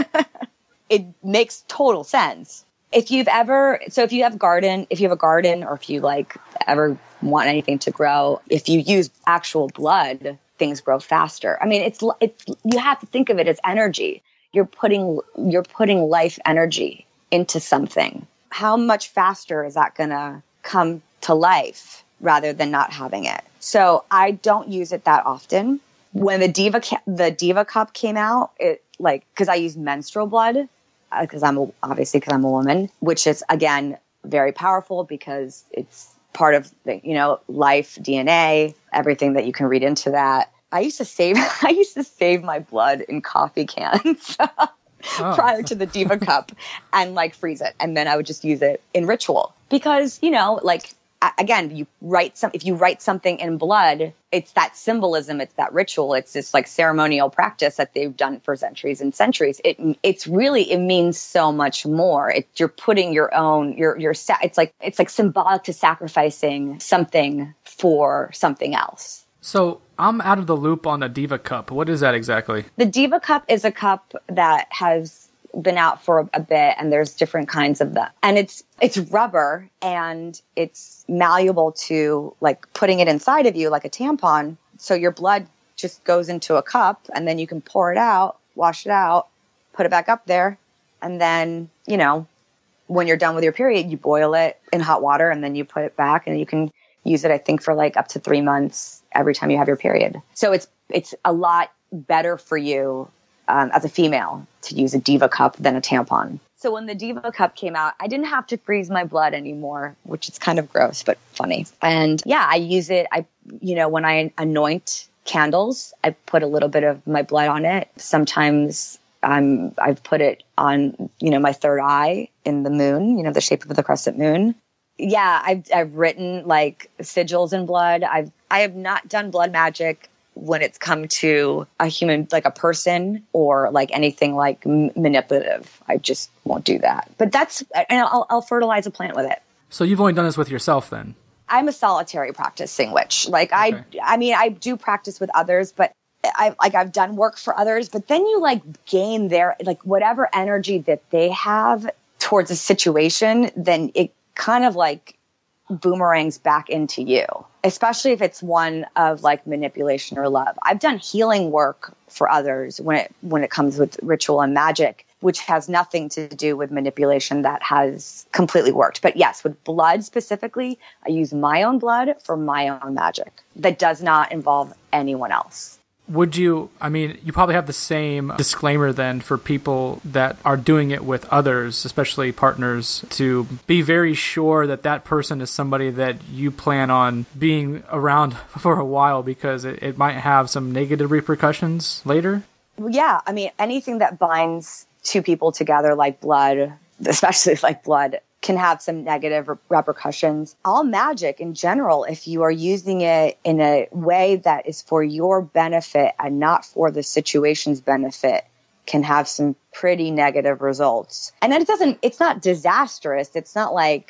It makes total sense. If you've ever, so if you have garden, if you have a garden, or if you like ever want anything to grow, if you use actual blood, things grow faster. I mean, it's, it's, you have to think of it as energy. You're putting, you're putting life energy into something. How much faster is that going to come to life rather than not having it? So I don't use it that often. When the Diva, the Diva cup came out, it like, cause I use menstrual blood, because I'm a, obviously because I'm a woman, which is again very powerful because it's part of the, you know, life, D N A, everything that you can read into that. I used to save I used to save my blood in coffee cans oh. prior to the Diva cup and like freeze it, and then I would just use it in ritual because, you know, like again, you write some if you write something in blood, it's that symbolism, it's that ritual, it's this like ceremonial practice that they've done for centuries and centuries. It it's really it means so much more. It, you're putting your own your your it's like it's like symbolic to sacrificing something for something else. So I'm out of the loop on the Diva cup. What is that exactly? The Diva cup is a cup that has been out for a bit, and there's different kinds of them, and it's it's rubber and it's malleable to like putting it inside of you like a tampon, so your blood just goes into a cup and then you can pour it out, wash it out, put it back up there, and then, you know, when you're done with your period, you boil it in hot water and then you put it back, and you can use it, I think, for like up to three months every time you have your period. So it's it's a lot better for you Um, as a female to use a Diva cup than a tampon. So when the Diva cup came out, I didn't have to freeze my blood anymore, which is kind of gross, but funny. And yeah, I use it. I, you know, when I anoint candles, I put a little bit of my blood on it. Sometimes um, I've put it on, you know, my third eye in the moon, you know, the shape of the crescent moon. Yeah, I've, I've written like sigils in blood. I've, I have not done blood magic when it's come to a human, like a person, or like anything like m- manipulative. I just won't do that. But that's, and I'll, I'll fertilize a plant with it. So you've only done this with yourself then? I'm a solitary practicing witch. Like okay. I, I mean, I do practice with others, but I like I've done work for others, but then you like gain their, like whatever energy that they have towards a situation, then it kind of like boomerangs back into you, especially if it's one of like manipulation or love. I've done healing work for others when it when it comes with ritual and magic, which has nothing to do with manipulation, that has completely worked. But yes, with blood specifically, I use my own blood for my own magic that does not involve anyone else. Would you, I mean, you probably have the same disclaimer then for people that are doing it with others, especially partners, to be very sure that that person is somebody that you plan on being around for a while, because it, it might have some negative repercussions later? Yeah, I mean, anything that binds two people together like blood, especially like blood, can have some negative repercussions. All magic in general, if you are using it in a way that is for your benefit and not for the situation's benefit, can have some pretty negative results. And then it doesn't, it's not disastrous. It's not like,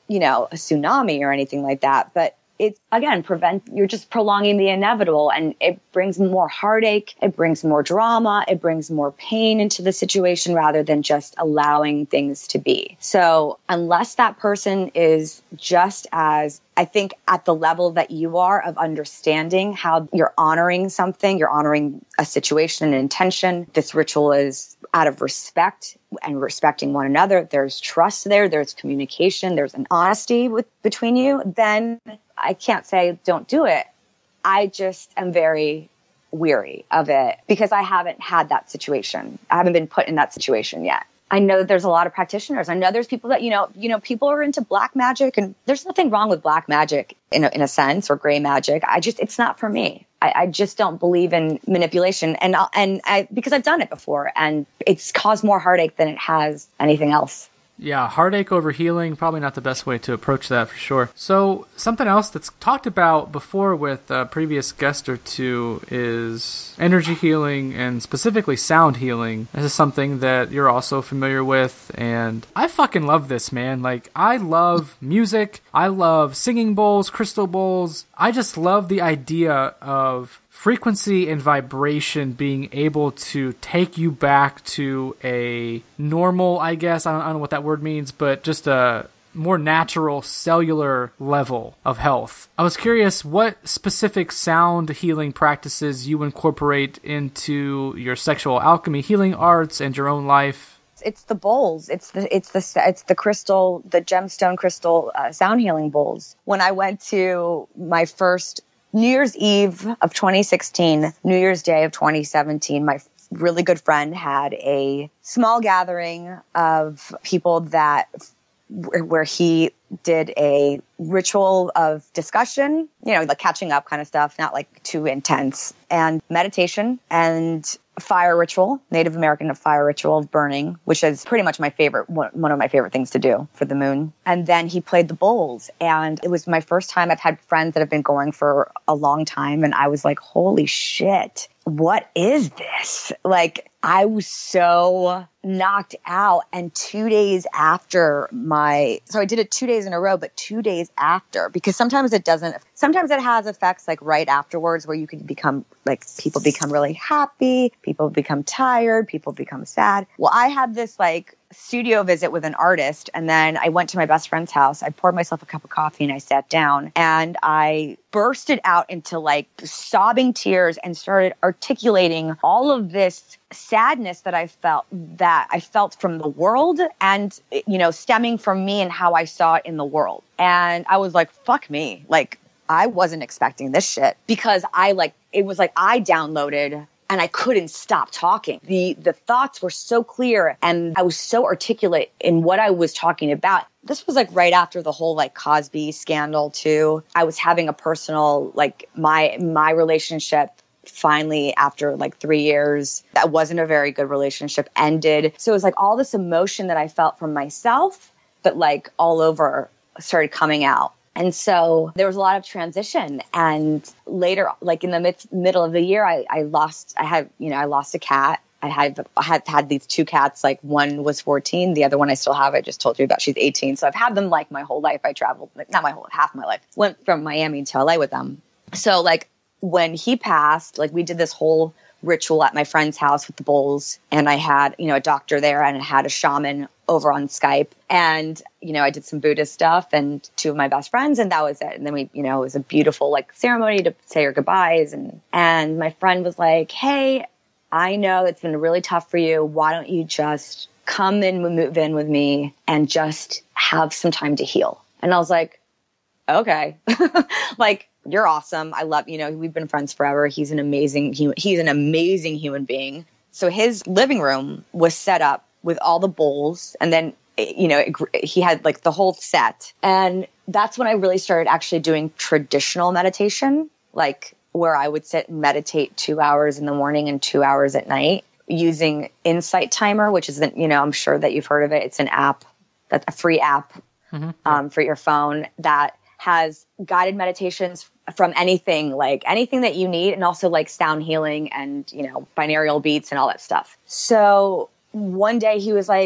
you know, a tsunami or anything like that. But it's, again, prevent, you're just prolonging the inevitable, and it brings more heartache. It brings more drama. It brings more pain into the situation rather than just allowing things to be. So unless that person is just as, I think, at the level that you are of understanding how you're honoring something, you're honoring a situation and intention. This ritual is out of respect and respecting one another. There's trust there. There's communication. There's an honesty with, between you. Then I can't say don't do it. I just am very weary of it because I haven't had that situation. I haven't been put in that situation yet. I know that there's a lot of practitioners. I know there's people that, you know, you know, people are into black magic, and there's nothing wrong with black magic in a, in a sense, or gray magic. I just, it's not for me. I, I just don't believe in manipulation, and I'll, and I, because I've done it before, and it's caused more heartache than it has anything else. Yeah, heartache over healing, probably not the best way to approach that for sure. So something else that's talked about before with a previous guest or two is energy healing, and specifically sound healing. This is something that you're also familiar with, and I fucking love this, man. Like, I love music. I love singing bowls, crystal bowls. I just love the idea of frequency and vibration being able to take you back to a normal, I guess, I don't, I don't know what that word means, but just a more natural cellular level of health. I was curious what specific sound healing practices you incorporate into your sexual alchemy healing arts and your own life. It's the bowls. It's the it's the it's the crystal, the gemstone crystal uh, sound healing bowls. When I went to my first New Year's Eve of twenty sixteen, New Year's Day of twenty seventeen, my really good friend had a small gathering of people that where he did a ritual of discussion, you know, like catching up kind of stuff, not like too intense, and meditation and fire ritual, Native American fire ritual of burning, which is pretty much my favorite, one of my favorite things to do for the moon. And then he played the bowls, and it was my first time. I've had friends that have been going for a long time, and I was like, holy shit, what is this? Like, I was so knocked out. And two days after my, so I did it two days in a row, but two days after, because sometimes it doesn't, sometimes it has effects like right afterwards where you can become like, people become really happy, people become tired, people become sad. Well, I had this like studio visit with an artist, and then I went to my best friend's house. I poured myself a cup of coffee and I sat down, and I bursted out into like sobbing tears and started articulating all of this sadness that I felt, that I felt from the world, and, you know, stemming from me and how I saw it in the world. And I was like, fuck me. Like, I wasn't expecting this shit, because I like, it was like I downloaded and I couldn't stop talking. The the thoughts were so clear, and I was so articulate in what I was talking about. This was like right after the whole like Cosby scandal too. I was having a personal, like my my relationship finally, after like three years, that wasn't a very good relationship, ended. So it was like all this emotion that I felt from myself, but like all over started coming out. And so there was a lot of transition. And later, like in the mid- middle of the year, I, I lost, I had, you know, I lost a cat. I had, I had had these two cats, like one was fourteen. The other one I still have. I just told you about, she's eighteen. So I've had them like my whole life. I traveled, like, not my whole, half my life. Went from Miami to L A with them. So like when he passed, like we did this whole ritual at my friend's house with the bowls. And I had, you know, a doctor there, and I had a shaman over on Skype. And, you know, I did some Buddhist stuff and two of my best friends, and that was it. And then we, you know, it was a beautiful like ceremony to say our goodbyes. And, and my friend was like, hey, I know it's been really tough for you. Why don't you just come in, move in with me and just have some time to heal? And I was like, okay, like, you're awesome. I love, you know, we've been friends forever. He's an amazing, he, he's an amazing human being. So his living room was set up with all the bowls, and then, you know, it, he had like the whole set. And that's when I really started actually doing traditional meditation, like where I would sit and meditate two hours in the morning and two hours at night using Insight Timer, which is, you know, I'm sure that you've heard of it. It's an app, that's a free app mm-hmm. um, for your phone that has guided meditations from anything, like anything that you need, and also like sound healing and, you know, binaural beats and all that stuff. So one day he was like,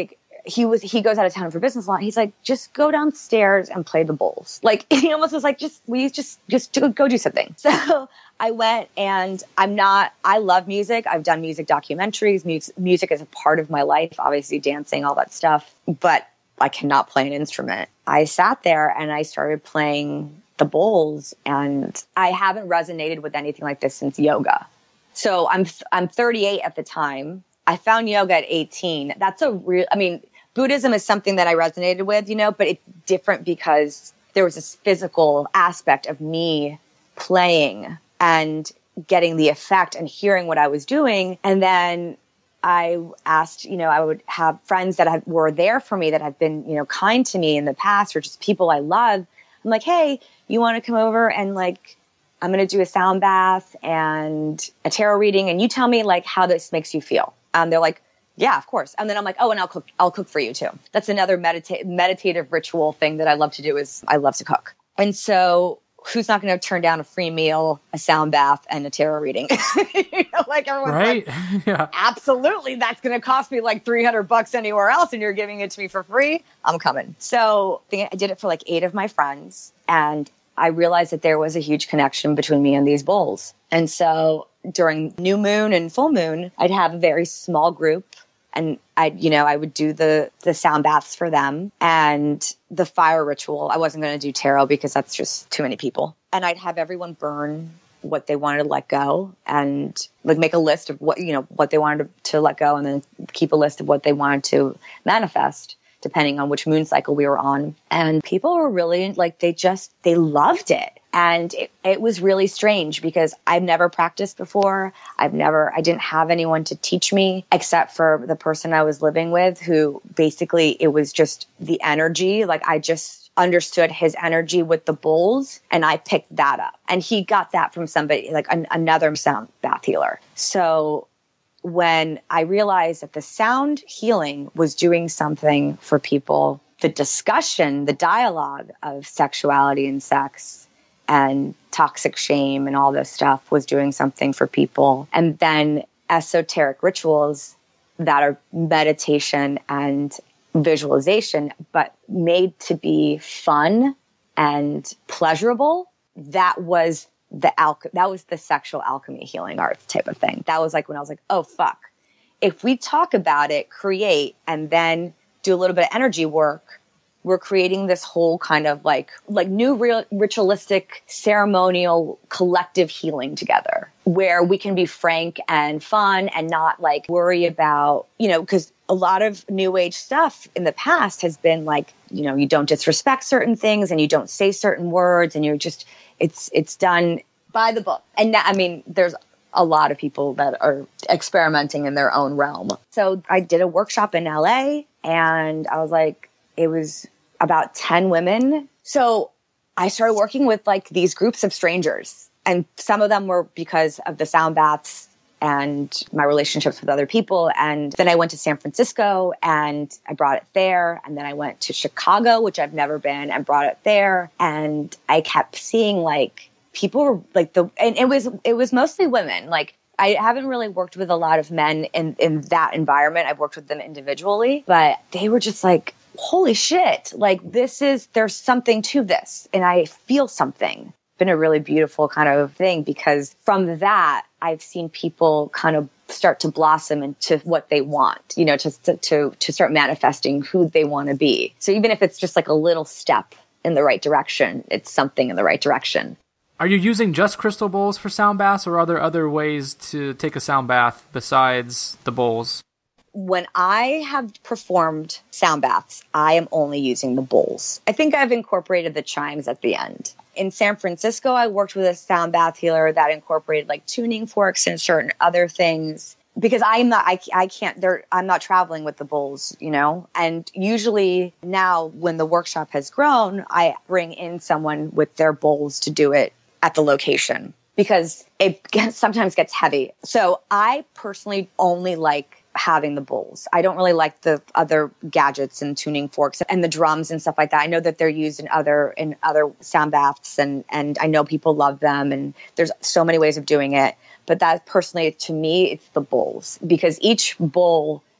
he was, he goes out of town for business a lot. He's like, just go downstairs and play the bowls. Like, he almost was like, just, we just, just do, go do something. So I went, and I'm not, I love music. I've done music documentaries. Music, music is a part of my life, obviously dancing, all that stuff, but I cannot play an instrument. I sat there and I started playing the bowls, and I haven't resonated with anything like this since yoga. So I'm, I'm thirty-eight at the time. I found yoga at eighteen. That's a real, I mean, Buddhism is something that I resonated with, you know, but it's different because there was this physical aspect of me playing and getting the effect and hearing what I was doing. And then I asked, you know, I would have friends that had, were there for me, that had been, you know, kind to me in the past, or just people I love. I'm like, hey, you want to come over and like, I'm going to do a sound bath and a tarot reading, and you tell me like how this makes you feel. Um, they're like, yeah, of course. And then I'm like, oh, and I'll cook, I'll cook for you too. That's another medita- meditative ritual thing that I love to do, is I love to cook. And so who's not going to turn down a free meal, a sound bath, and a tarot reading? You know, like everyone's right? like, yeah, absolutely. That's going to cost me like three hundred bucks anywhere else, and you're giving it to me for free. I'm coming. So I did it for like eight of my friends, and I realized that there was a huge connection between me and these bowls. And so during new moon and full moon, I'd have a very small group, and I, you know, I would do the, the sound baths for them and the fire ritual. I wasn't going to do tarot because that's just too many people. And I'd have everyone burn what they wanted to let go, and like make a list of what, you know, what they wanted to, to let go, and then keep a list of what they wanted to manifest, depending on which moon cycle we were on. And people were really like, they just, they loved it. And it, it was really strange because I've never practiced before. I've never, I didn't have anyone to teach me except for the person I was living with, who basically, it was just the energy. Like, I just understood his energy with the bowls, and I picked that up. And he got that from somebody, like an, another sound bath healer. So when I realized that the sound healing was doing something for people, the discussion, the dialogue of sexuality and sex and toxic shame and all this stuff was doing something for people. And then esoteric rituals that are meditation and visualization, but made to be fun and pleasurable, that was the alch- that was the sexual alchemy healing art type of thing. That was like when I was like, oh, fuck. If we talk about it, create, and then do a little bit of energy work, we're creating this whole kind of like, like new real ritualistic, ceremonial, collective healing together, where we can be frank and fun and not like worry about, you know, because a lot of new age stuff in the past has been like, you know, you don't disrespect certain things and you don't say certain words, and you're just, it's, it's done by the book. And that, I mean, there's a lot of people that are experimenting in their own realm. So I did a workshop in L A, and I was like, it was about ten women. So I started working with like these groups of strangers, and some of them were because of the sound baths and my relationships with other people. And then I went to San Francisco and I brought it there. And then I went to Chicago, which I've never been, and brought it there. And I kept seeing like people were like the, and it was, it was mostly women. Like, I haven't really worked with a lot of men in, in that environment. I've worked with them individually, but they were just like, holy shit, like this is, there's something to this. And I feel something. It's been a really beautiful kind of thing, because from that, I've seen people kind of start to blossom into what they want, you know, to, to, to start manifesting who they want to be. So even if it's just like a little step in the right direction, it's something in the right direction. Are you using just crystal bowls for sound baths, or are there other ways to take a sound bath besides the bowls? When I have performed sound baths, I am only using the bowls. I think I've incorporated the chimes at the end. In San Francisco, I worked with a sound bath healer that incorporated like tuning forks and certain other things, because I'm not, I, I can't, there, I'm not traveling with the bowls, you know? And usually now when the workshop has grown, I bring in someone with their bowls to do it at the location, because it gets, sometimes gets heavy. So I personally only like having the bowls. I don't really like the other gadgets and tuning forks and the drums and stuff like that. I know that they're used in other in other sound baths, and and I know people love them, and there's so many ways of doing it. But that personally, to me, it's the bowls, because each bowl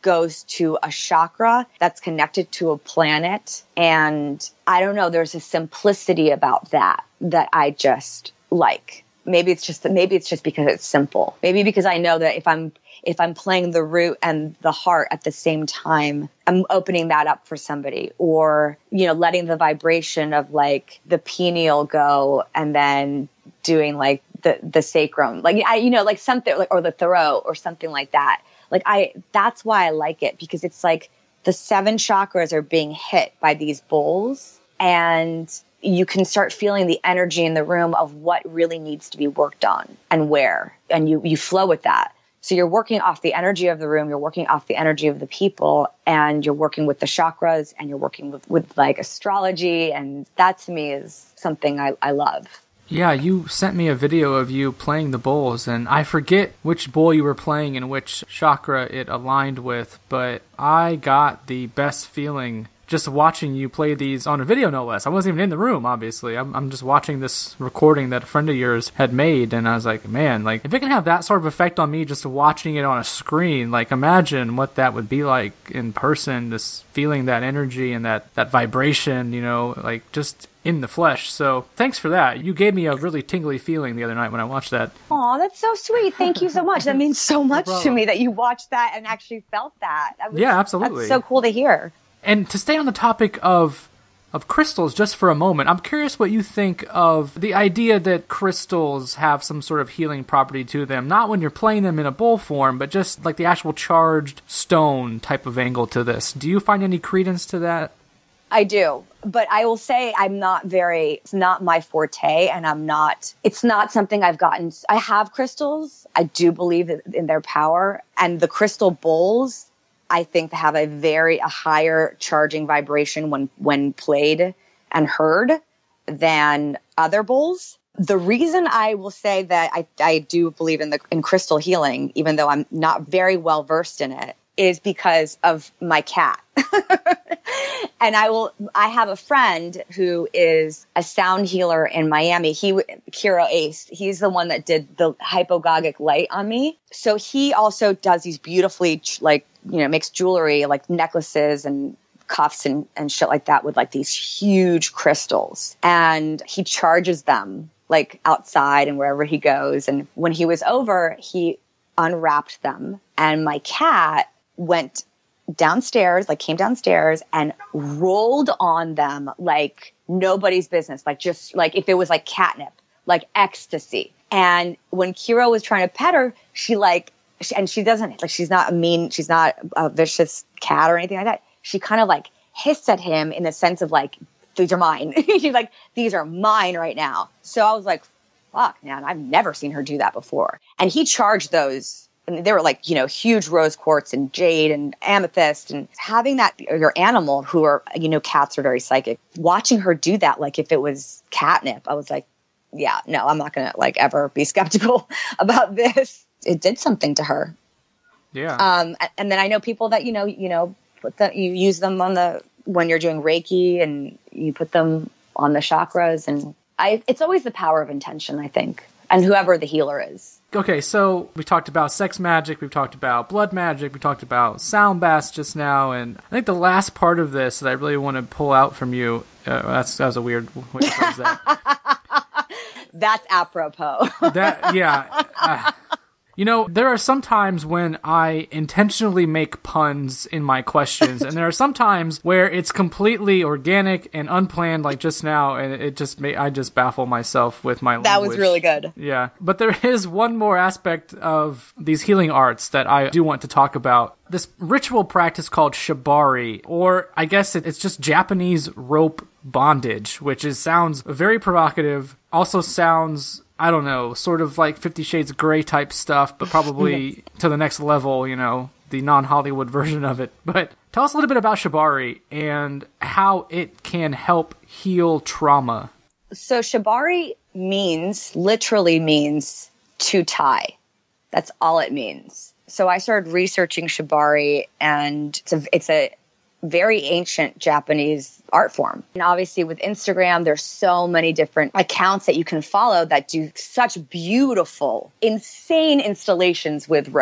goes to a chakra that's connected to a planet. And I don't know, there's a simplicity about that that I just like. Maybe it's just maybe it's just because it's simple. Maybe because I know that if I'm if I'm playing the root and the heart at the same time, I'm opening that up for somebody, or, you know, letting the vibration of like the pineal go and then doing like the, the sacrum, like, I, you know, like something like, or the throat or something like that. Like I, that's why I like it, because it's like the seven chakras are being hit by these bowls, and you can start feeling the energy in the room of what really needs to be worked on and where, and you, you flow with that. So you're working off the energy of the room, you're working off the energy of the people, and you're working with the chakras, and you're working with, with like astrology. And that to me is something I, I love. Yeah, you sent me a video of you playing the bowls, and I forget which bowl you were playing and which chakra it aligned with, but I got the best feeling just watching you play these on a video, no less. I wasn't even in the room, obviously. I'm, I'm just watching this recording that a friend of yours had made, and I was like, man, like, if it can have that sort of effect on me just watching it on a screen, like, imagine what that would be like in person, just feeling that energy and that, that vibration, you know, like, just in the flesh. So thanks for that. You gave me a really tingly feeling the other night when I watched that. Oh, that's so sweet. Thank you so much. That means so much No to me that you watched that and actually felt that. that was, yeah, absolutely. That's so cool to hear. And to stay on the topic of of crystals just for a moment, I'm curious what you think of the idea that crystals have some sort of healing property to them, not when you're playing them in a bowl form, but just like the actual charged stone type of angle to this. Do you find any credence to that? I do. But I will say I'm not very, it's not my forte, and I'm not, it's not something I've gotten. I have crystals. I do believe in their power, and the crystal bowls, I think, have a very a higher charging vibration when when played and heard than other bowls. The reason I will say that I, I do believe in the in crystal healing, even though I'm not very well versed in it, is because of my cat. And I will. I have a friend who is a sound healer in Miami. He, Kiro Ace, he's the one that did the hypogogic light on me. So he also does these beautifully, like, you know, makes jewelry, like necklaces and cuffs and, and shit like that with like these huge crystals. And he charges them like outside and wherever he goes. And when he was over, he unwrapped them. And my cat went downstairs, like came downstairs and rolled on them like nobody's business, like just like if it was like catnip, like ecstasy. And when Kiro was trying to pet her, she like, she, and she doesn't, like, she's not a mean, she's not a vicious cat or anything like that. She kind of like hissed at him in the sense of like, these are mine. She's like, these are mine right now. So I was like, fuck, man, I've never seen her do that before. And he charged those. And they were like, you know, huge rose quartz and jade and amethyst, and having that, your animal who are, you know, cats are very psychic, watching her do that, like if it was catnip, I was like, yeah, no, I'm not going to like ever be skeptical about this. It did something to her. Yeah. Um, and then I know people that, you know, you know, put the, you use them on the, when you're doing Reiki, and you put them on the chakras, and I, it's always the power of intention, I think, and whoever the healer is. Okay, so we talked about sex magic, we've talked about blood magic, we talked about sound baths just now, and I think the last part of this that I really want to pull out from you, uh, that's, that was a weird way to phrase that. That's apropos. That, yeah. Uh, you know, there are some times when I intentionally make puns in my questions, and there are some times where it's completely organic and unplanned, like just now, and it just may, I just baffle myself with my language. That was really good. Yeah. But there is one more aspect of these healing arts that I do want to talk about. This ritual practice called shibari, or I guess it's just Japanese rope bondage, which is sounds very provocative, also sounds, I don't know, sort of like Fifty Shades of Grey type stuff, but probably to the next level, you know, the non-Hollywood version of it. But tell us a little bit about shibari and how it can help heal trauma. So shibari means, literally means to tie. That's all it means. So I started researching shibari, and it's a, it's a very ancient Japanese art form. And obviously with Instagram, there's so many different accounts that you can follow that do such beautiful, insane installations with rope.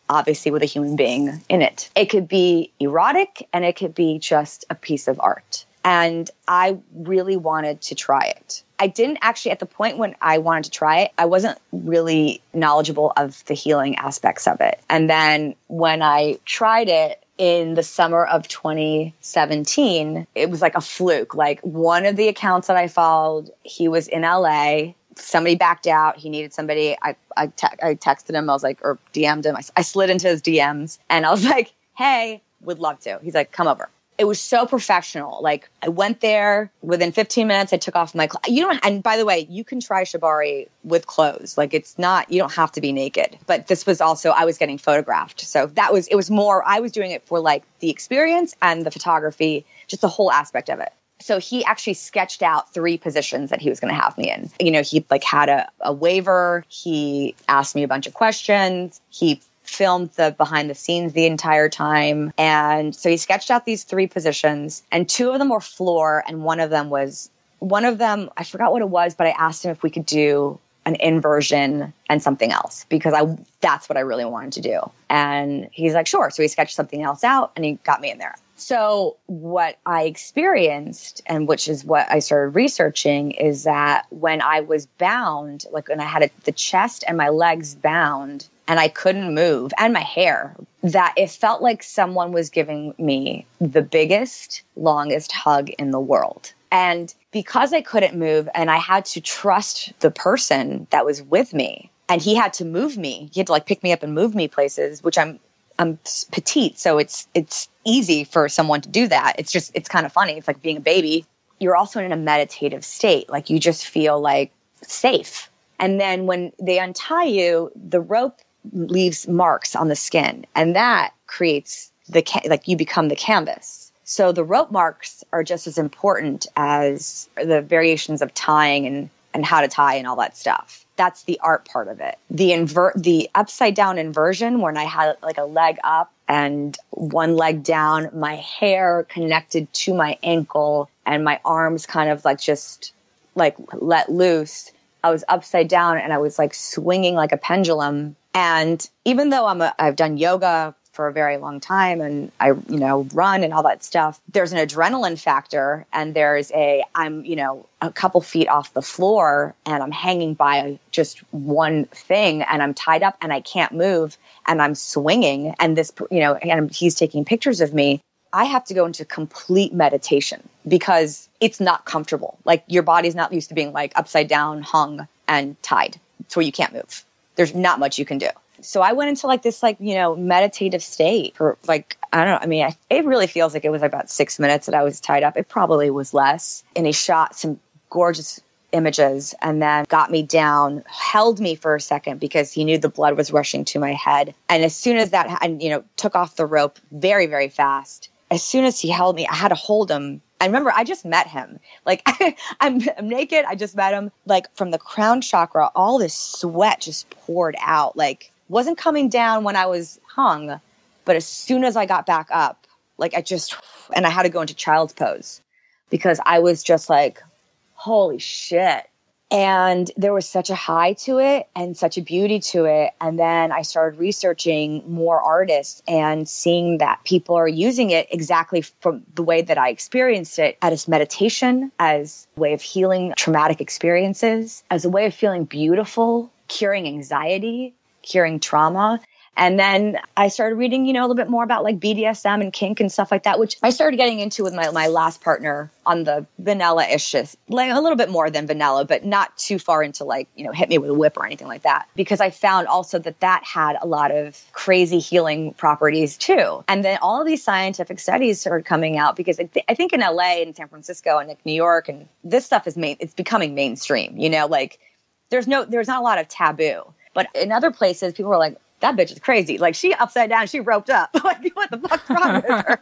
obviously with a human being in it. It could be erotic and it could be just a piece of art. And I really wanted to try it. I didn't actually, at the point when I wanted to try it, I wasn't really knowledgeable of the healing aspects of it. And then when I tried it in the summer of twenty seventeen, it was like a fluke. Like one of the accounts that I followed, he was in L A. Somebody backed out. He needed somebody. I I, te- I texted him. I was like, or D M'd him. I, I slid into his D Ms and I was like, hey, would love to. He's like, come over. It was so professional. Like I went there within fifteen minutes. I took off my clothes. You don't, and by the way, you can try Shibari with clothes. Like it's not, you don't have to be naked, but this was also, I was getting photographed. So that was, it was more, I was doing it for like the experience and the photography, just the whole aspect of it. So he actually sketched out three positions that he was going to have me in. You know, he like had a, a waiver. He asked me a bunch of questions. He filmed the behind the scenes the entire time. And so he sketched out these three positions and two of them were floor and one of them was, one of them, I forgot what it was, but I asked him if we could do an inversion and something else because I, that's what I really wanted to do. And he's like, sure. So he sketched something else out and he got me in there. So what I experienced, and which is what I started researching, is that when I was bound, like when I had a, the chest and my legs bound and I couldn't move and my hair, that it felt like someone was giving me the biggest, longest hug in the world. And because I couldn't move and I had to trust the person that was with me and he had to move me, he had to like pick me up and move me places, which I'm I'm petite, so it's it's easy for someone to do that. It's just, it's kind of funny. It's like being a baby. You're also in a meditative state. Like you just feel like safe. And then when they untie you, the rope leaves marks on the skin. And that creates the, ca- like you become the canvas. So the rope marks are just as important as the variations of tying and, and how to tie and all that stuff. That's the art part of it. The invert, the upside down inversion, when I had like a leg up and one leg down, my hair connected to my ankle and my arms kind of like just like let loose. I was upside down and I was like swinging like a pendulum. And even though I'm a, I've done yoga for a very long time and I, you know, run and all that stuff, there's an adrenaline factor and there's a, I'm, you know, a couple feet off the floor and I'm hanging by just one thing and I'm tied up and I can't move and I'm swinging and this, you know, and he's taking pictures of me. I have to go into complete meditation because it's not comfortable. Like your body's not used to being like upside down, hung and tied. It's where you can't move. There's not much you can do. So I went into like this, like, you know, meditative state for like, I don't know. I mean, I, it really feels like it was about six minutes that I was tied up. It probably was less. And he shot some gorgeous images and then got me down, held me for a second because he knew the blood was rushing to my head. And as soon as that, and you know, took off the rope very, very fast. As soon as he held me, I had to hold him. I remember I just met him. Like I'm, I'm naked. I just met him. Like from the crown chakra, all this sweat just poured out. Like, wasn't coming down when I was hung, but as soon as I got back up, like I just, and I had to go into child's pose because I was just like, holy shit. And there was such a high to it and such a beauty to it. And then I started researching more artists and seeing that people are using it exactly from the way that I experienced it, as meditation, as a way of healing traumatic experiences, as a way of feeling beautiful, curing anxiety, curing trauma. And then I started reading, you know, a little bit more about like B D S M and kink and stuff like that, which I started getting into with my, my last partner on the vanilla-ish, like a little bit more than vanilla, but not too far into like, you know, hit me with a whip or anything like that. Because I found also that that had a lot of crazy healing properties too. And then all of these scientific studies started coming out because I, th- I think in L A and San Francisco and like New York and this stuff is main, it's becoming mainstream, you know, like there's no, there's not a lot of taboo. But in other places, people were like, that bitch is crazy. Like she upside down, she roped up. Like what the fuck's wrong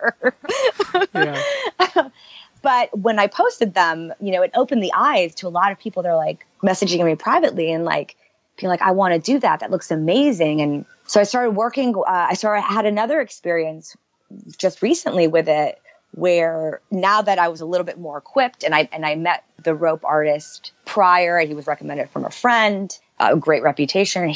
with her? Yeah. But when I posted them, you know, it opened the eyes to a lot of people. They're like messaging me privately and like being like, I want to do that. That looks amazing. And so I started working. Uh, I started had another experience just recently with it, where now that I was a little bit more equipped, and I and I met the rope artist prior. He was recommended from a friend, a great reputation. He's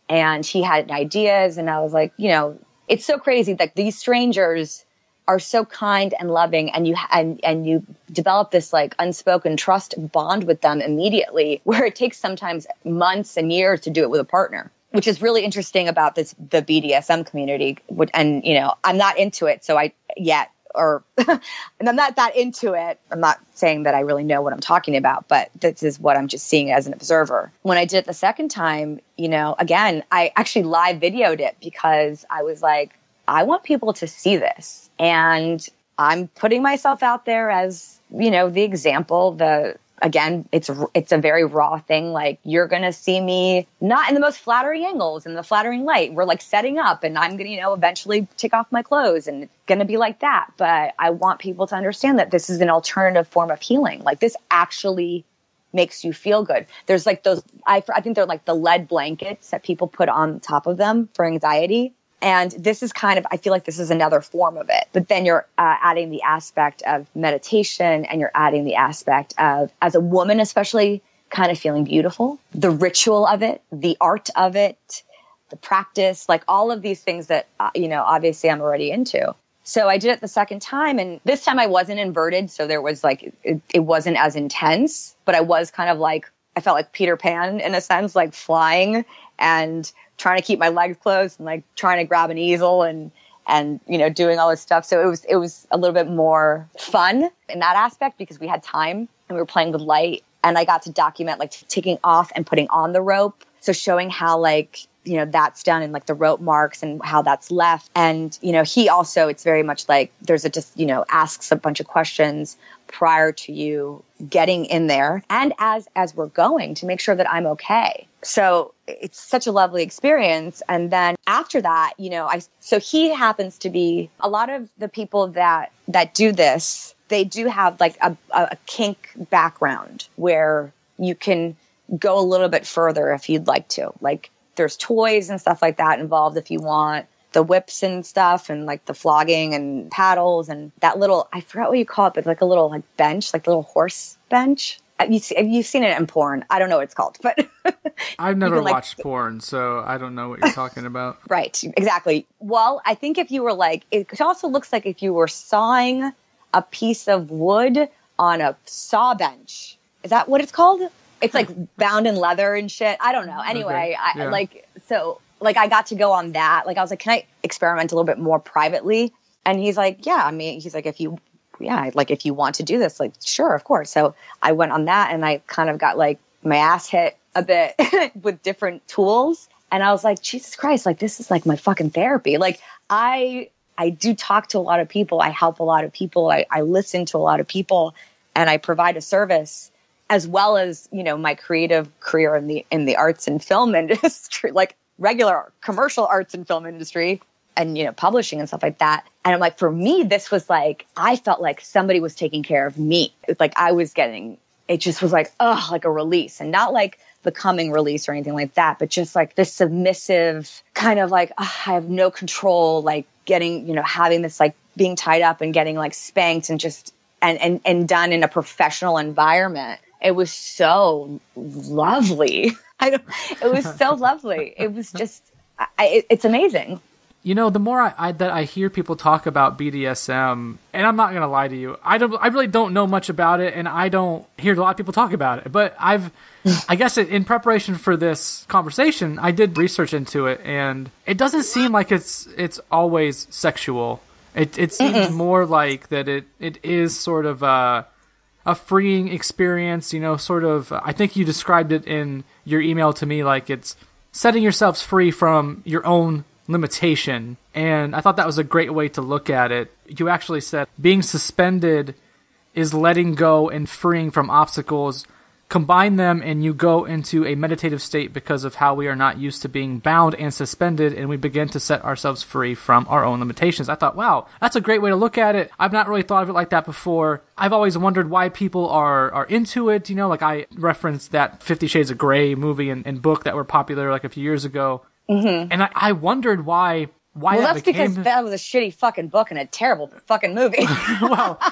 and he had ideas. And I was like, you know, it's so crazy that these strangers are so kind and loving, and you and and you develop this like unspoken trust bond with them immediately, where it takes sometimes months and years to do it with a partner, which is really interesting about this the B D S M community. And you know, I'm not into it, so I yet or and I'm not that into it. I'm not saying that I really know what I'm talking about, but this is what I'm just seeing as an observer. When I did it the second time, you know, again, I actually live videoed it because I was like, I want people to see this. And I'm putting myself out there as, you know, the example, the, again, it's, it's a very raw thing. Like, you're going to see me not in the most flattering angles, in the flattering light. We're like setting up, and I'm going to, you know, eventually take off my clothes, and it's going to be like that. But I want people to understand that this is an alternative form of healing. Like, this actually makes you feel good. There's like those, I, I think they're like the lead blankets that people put on top of them for anxiety. And this is kind of, I feel like this is another form of it. But then you're uh, adding the aspect of meditation, and you're adding the aspect of, as a woman especially, kind of feeling beautiful, the ritual of it, the art of it, the practice, like all of these things that, uh, you know, obviously I'm already into. So I did it the second time, and this time I wasn't inverted. So there was like, it, it wasn't as intense, but I was kind of like, I felt like Peter Pan in a sense, like flying and trying to keep my legs closed and like trying to grab an easel and, and, you know, doing all this stuff. So it was, it was a little bit more fun in that aspect because we had time and we were playing with light, and I got to document like taking off and putting on the rope. So showing how like, you know, that's done and like the rope marks and how that's left. And, you know, he also, it's very much like there's a just, you know, asks a bunch of questions prior to you getting in there and as, as we're going to make sure that I'm okay. So it's such a lovely experience. And then after that, you know, I, so he happens to be a lot of the people that, that do this, they do have like a, a kink background where you can go a little bit further if you'd like to. Like there's toys and stuff like that involved if you want, the whips and stuff, and like the flogging and paddles and that little, I forgot what you call it, but like a little like bench, like a little horse bench. You've, you've seen it in porn. I don't know what it's called, but I've never can, like, watched porn, so I don't know what you're talking about. Right, exactly. Well, I think if you were like, it also looks like if you were sawing a piece of wood on a saw bench. Is that what it's called? It's like bound in leather and shit. I don't know. Anyway, okay. yeah. I like, so like I got to go on that. Like I was like, can I experiment a little bit more privately? And he's like, yeah, I mean, he's like, if you, yeah, like if you want to do this, like, sure, of course. So I went on that and I kind of got like my ass hit a bit with different tools. And I was like, Jesus Christ, like this is like my fucking therapy. Like I, I do talk to a lot of people. I help a lot of people. I, I listen to a lot of people, and I provide a service, as well as, you know, my creative career in the, in the arts and film industry, like regular commercial arts and film industry and, you know, publishing and stuff like that. And I'm like, for me, this was like, I felt like somebody was taking care of me. It's like I was getting, it just was like, oh, like a release, and not like the coming release or anything like that, but just like this submissive kind of like, oh, I have no control, like getting, you know, having this, like being tied up and getting like spanked and just, and, and, and done in a professional environment. It was so lovely. I don't, it was so lovely. It was just, I, it, it's amazing. You know, the more I, I that I hear people talk about B D S M, and I'm not gonna lie to you, I don't, I really don't know much about it, and I don't hear a lot of people talk about it. But I've, I guess, it, in preparation for this conversation, I did research into it, and it doesn't seem like it's it's always sexual. It it seems Mm-mm. more like that it it is sort of a a freeing experience. You know, sort of. I think you described it in your email to me like it's setting yourselves free from your own limitation, and I thought that was a great way to look at it. You actually said being suspended is letting go and freeing from obstacles. Combine them and you go into a meditative state because of how we are not used to being bound and suspended, and we begin to set ourselves free from our own limitations. I thought, wow, that's a great way to look at it. I've not really thought of it like that before. I've always wondered why people are, are into it. You know, like I referenced that Fifty Shades of Grey movie and, and book that were popular like a few years ago. Mm-hmm. And I, I wondered why why well, that that's became... because that was a shitty fucking book and a terrible fucking movie. Well,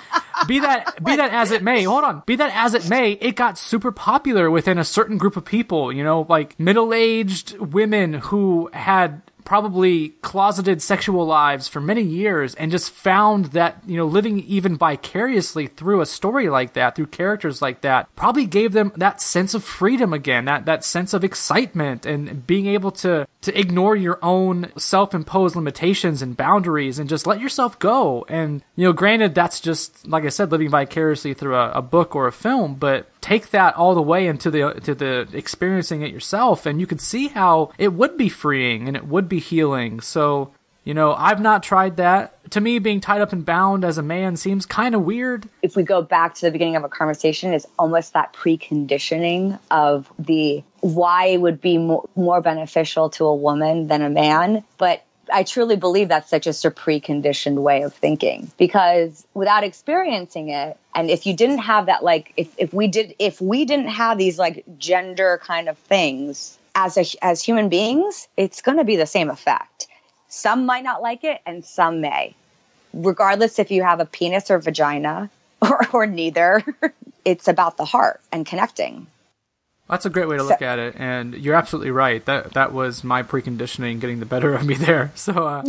be that be that as it may, hold on, be that as it may, it got super popular within a certain group of people, you know, like middle-aged women who had probably closeted sexual lives for many years and just found that, you know, living even vicariously through a story like that, through characters like that, probably gave them that sense of freedom again, that, that sense of excitement and being able to, to ignore your own self-imposed limitations and boundaries and just let yourself go. And, you know, granted, that's just, like I said, living vicariously through a, a book or a film, but take that all the way into the to the experiencing it yourself, and you could see how it would be freeing and it would be healing. So, you know, I've not tried that. To me, being tied up and bound as a man seems kind of weird. If we go back to the beginning of a conversation, it's almost that preconditioning of the why it would be mo- more beneficial to a woman than a man. But I truly believe that's such just a preconditioned way of thinking, because without experiencing it, and if you didn't have that, like, if, if we did, if we didn't have these like gender kind of things as a, as human beings, it's going to be the same effect. Some might not like it and some may, regardless if you have a penis or vagina or, or neither. It's about the heart and connecting. That's a great way to look so, at it, and you're absolutely right. That that was my preconditioning getting the better of me there. So, uh,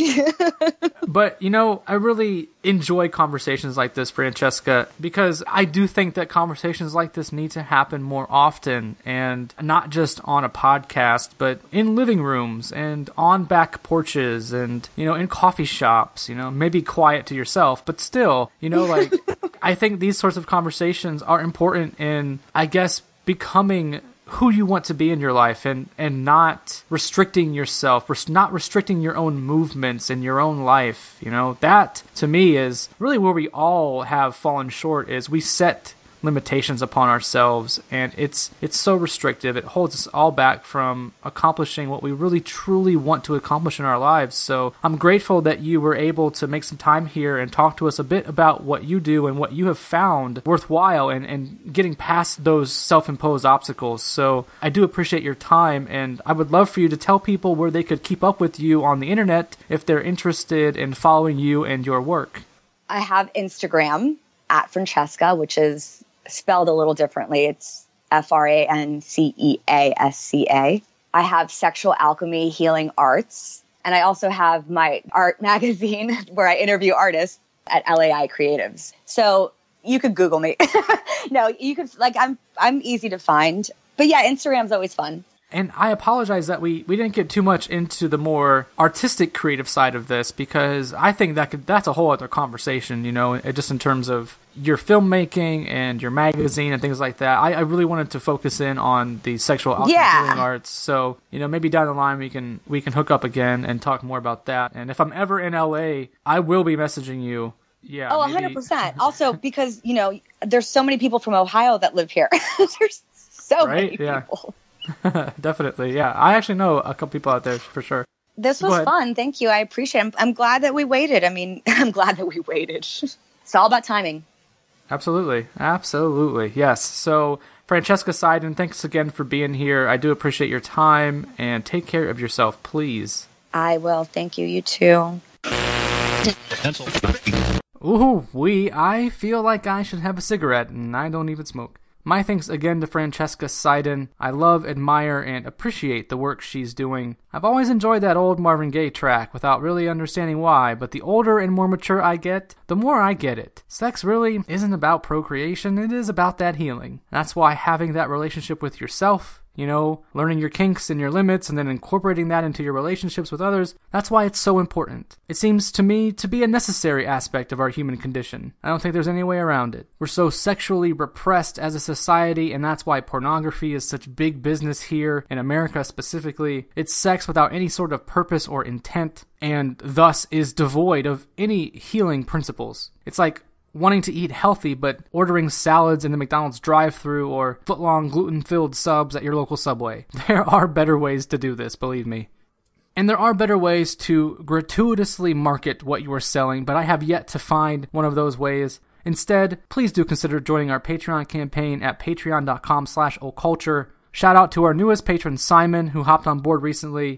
but you know, I really enjoy conversations like this, Francesca, because I do think that conversations like this need to happen more often, and not just on a podcast, but in living rooms and on back porches, and you know, in coffee shops. You know, maybe quiet to yourself, but still, you know, like I think these sorts of conversations are important in, I guess, becoming who you want to be in your life, and, and not restricting yourself, not restricting your own movements in your own life. You know, that to me is really where we all have fallen short, is we set limitations upon ourselves, and it's it's so restrictive. It holds us all back from accomplishing what we really truly want to accomplish in our lives. So I'm grateful that you were able to make some time here and talk to us a bit about what you do and what you have found worthwhile, and, and getting past those self-imposed obstacles. So I do appreciate your time, and I would love for you to tell people where they could keep up with you on the internet if they're interested in following you and your work. I have Instagram at Francesca, which is spelled a little differently. It's F R A N C E A S C A. I have Sexual Alchemy Healing Arts. And I also have my art magazine where I interview artists at L A I Creatives. So you could Google me. No, you could, like, I'm I'm easy to find. But yeah, Instagram's always fun. And I apologize that we, we didn't get too much into the more artistic, creative side of this, because I think that could that's a whole other conversation, you know, just in terms of your filmmaking and your magazine and things like that. I, I really wanted to focus in on the sexual alchemy yeah. healing arts. So, you know, maybe down the line we can we can hook up again and talk more about that. And if I'm ever in L A, I will be messaging you. Yeah. Oh, maybe. one hundred percent. Also, because, you know, there's so many people from Ohio that live here. There's so right? many yeah. people. Definitely, yeah. I actually know a couple people out there for sure. This was fun. Thank you. I appreciate it. I'm, I'm glad that we waited. I mean, I'm glad that we waited. It's all about timing. Absolutely. Absolutely. Yes. So, Francesca Seiden, thanks again for being here. I do appreciate your time, and take care of yourself, please. I will. Thank you. You too. Ooh, we. I feel like I should have a cigarette, and I don't even smoke. My thanks again to Francesca Seiden. I love, admire, and appreciate the work she's doing. I've always enjoyed that old Marvin Gaye track without really understanding why, but the older and more mature I get, the more I get it. Sex really isn't about procreation, it is about that healing. That's why having that relationship with yourself, you know, learning your kinks and your limits and then incorporating that into your relationships with others, that's why it's so important. It seems to me to be a necessary aspect of our human condition. I don't think there's any way around it. We're so sexually repressed as a society, and that's why pornography is such big business here in America specifically. It's sex without any sort of purpose or intent, and thus is devoid of any healing principles. It's like wanting to eat healthy, but ordering salads in the McDonald's drive-thru or foot-long gluten-filled subs at your local Subway. There are better ways to do this, believe me. And there are better ways to gratuitously market what you are selling, but I have yet to find one of those ways. Instead, please do consider joining our Patreon campaign at patreon.com slash occulture. Shout out to our newest patron, Simon, who hopped on board recently.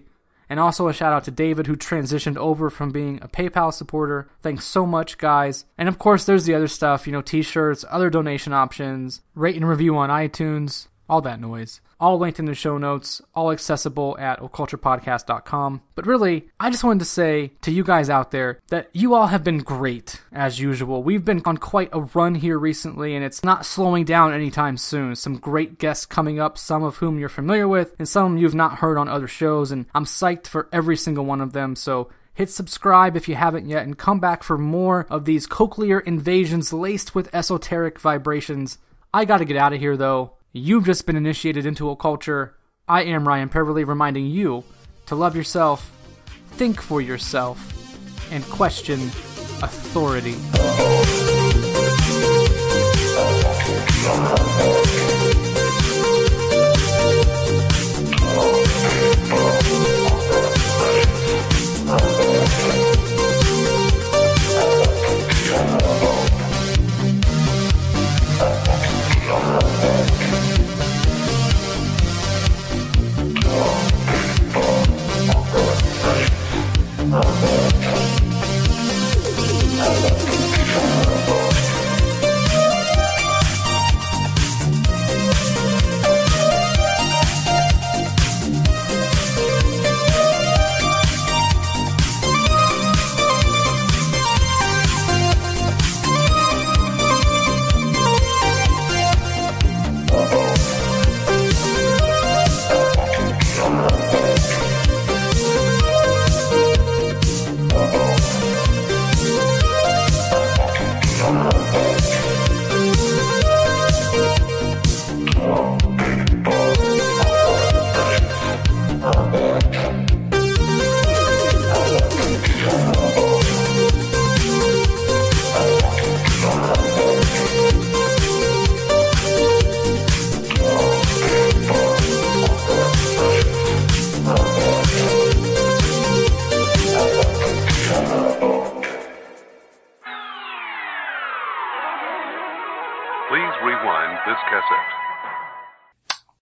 And also a shout out to David, who transitioned over from being a PayPal supporter. Thanks so much, guys. And of course, there's the other stuff, you know, t-shirts, other donation options, rate and review on iTunes, all that noise. All linked in the show notes, all accessible at occulture podcast dot com. But really, I just wanted to say to you guys out there that you all have been great, as usual. We've been on quite a run here recently, and it's not slowing down anytime soon. Some great guests coming up, some of whom you're familiar with, and some you've not heard on other shows, and I'm psyched for every single one of them, so hit subscribe if you haven't yet, and come back for more of these cochlear invasions laced with esoteric vibrations. I gotta get out of here, though. You've just been initiated into occulture. I am Ryan Peverly, reminding you to love yourself, think for yourself, and question authority. Please rewind this cassette.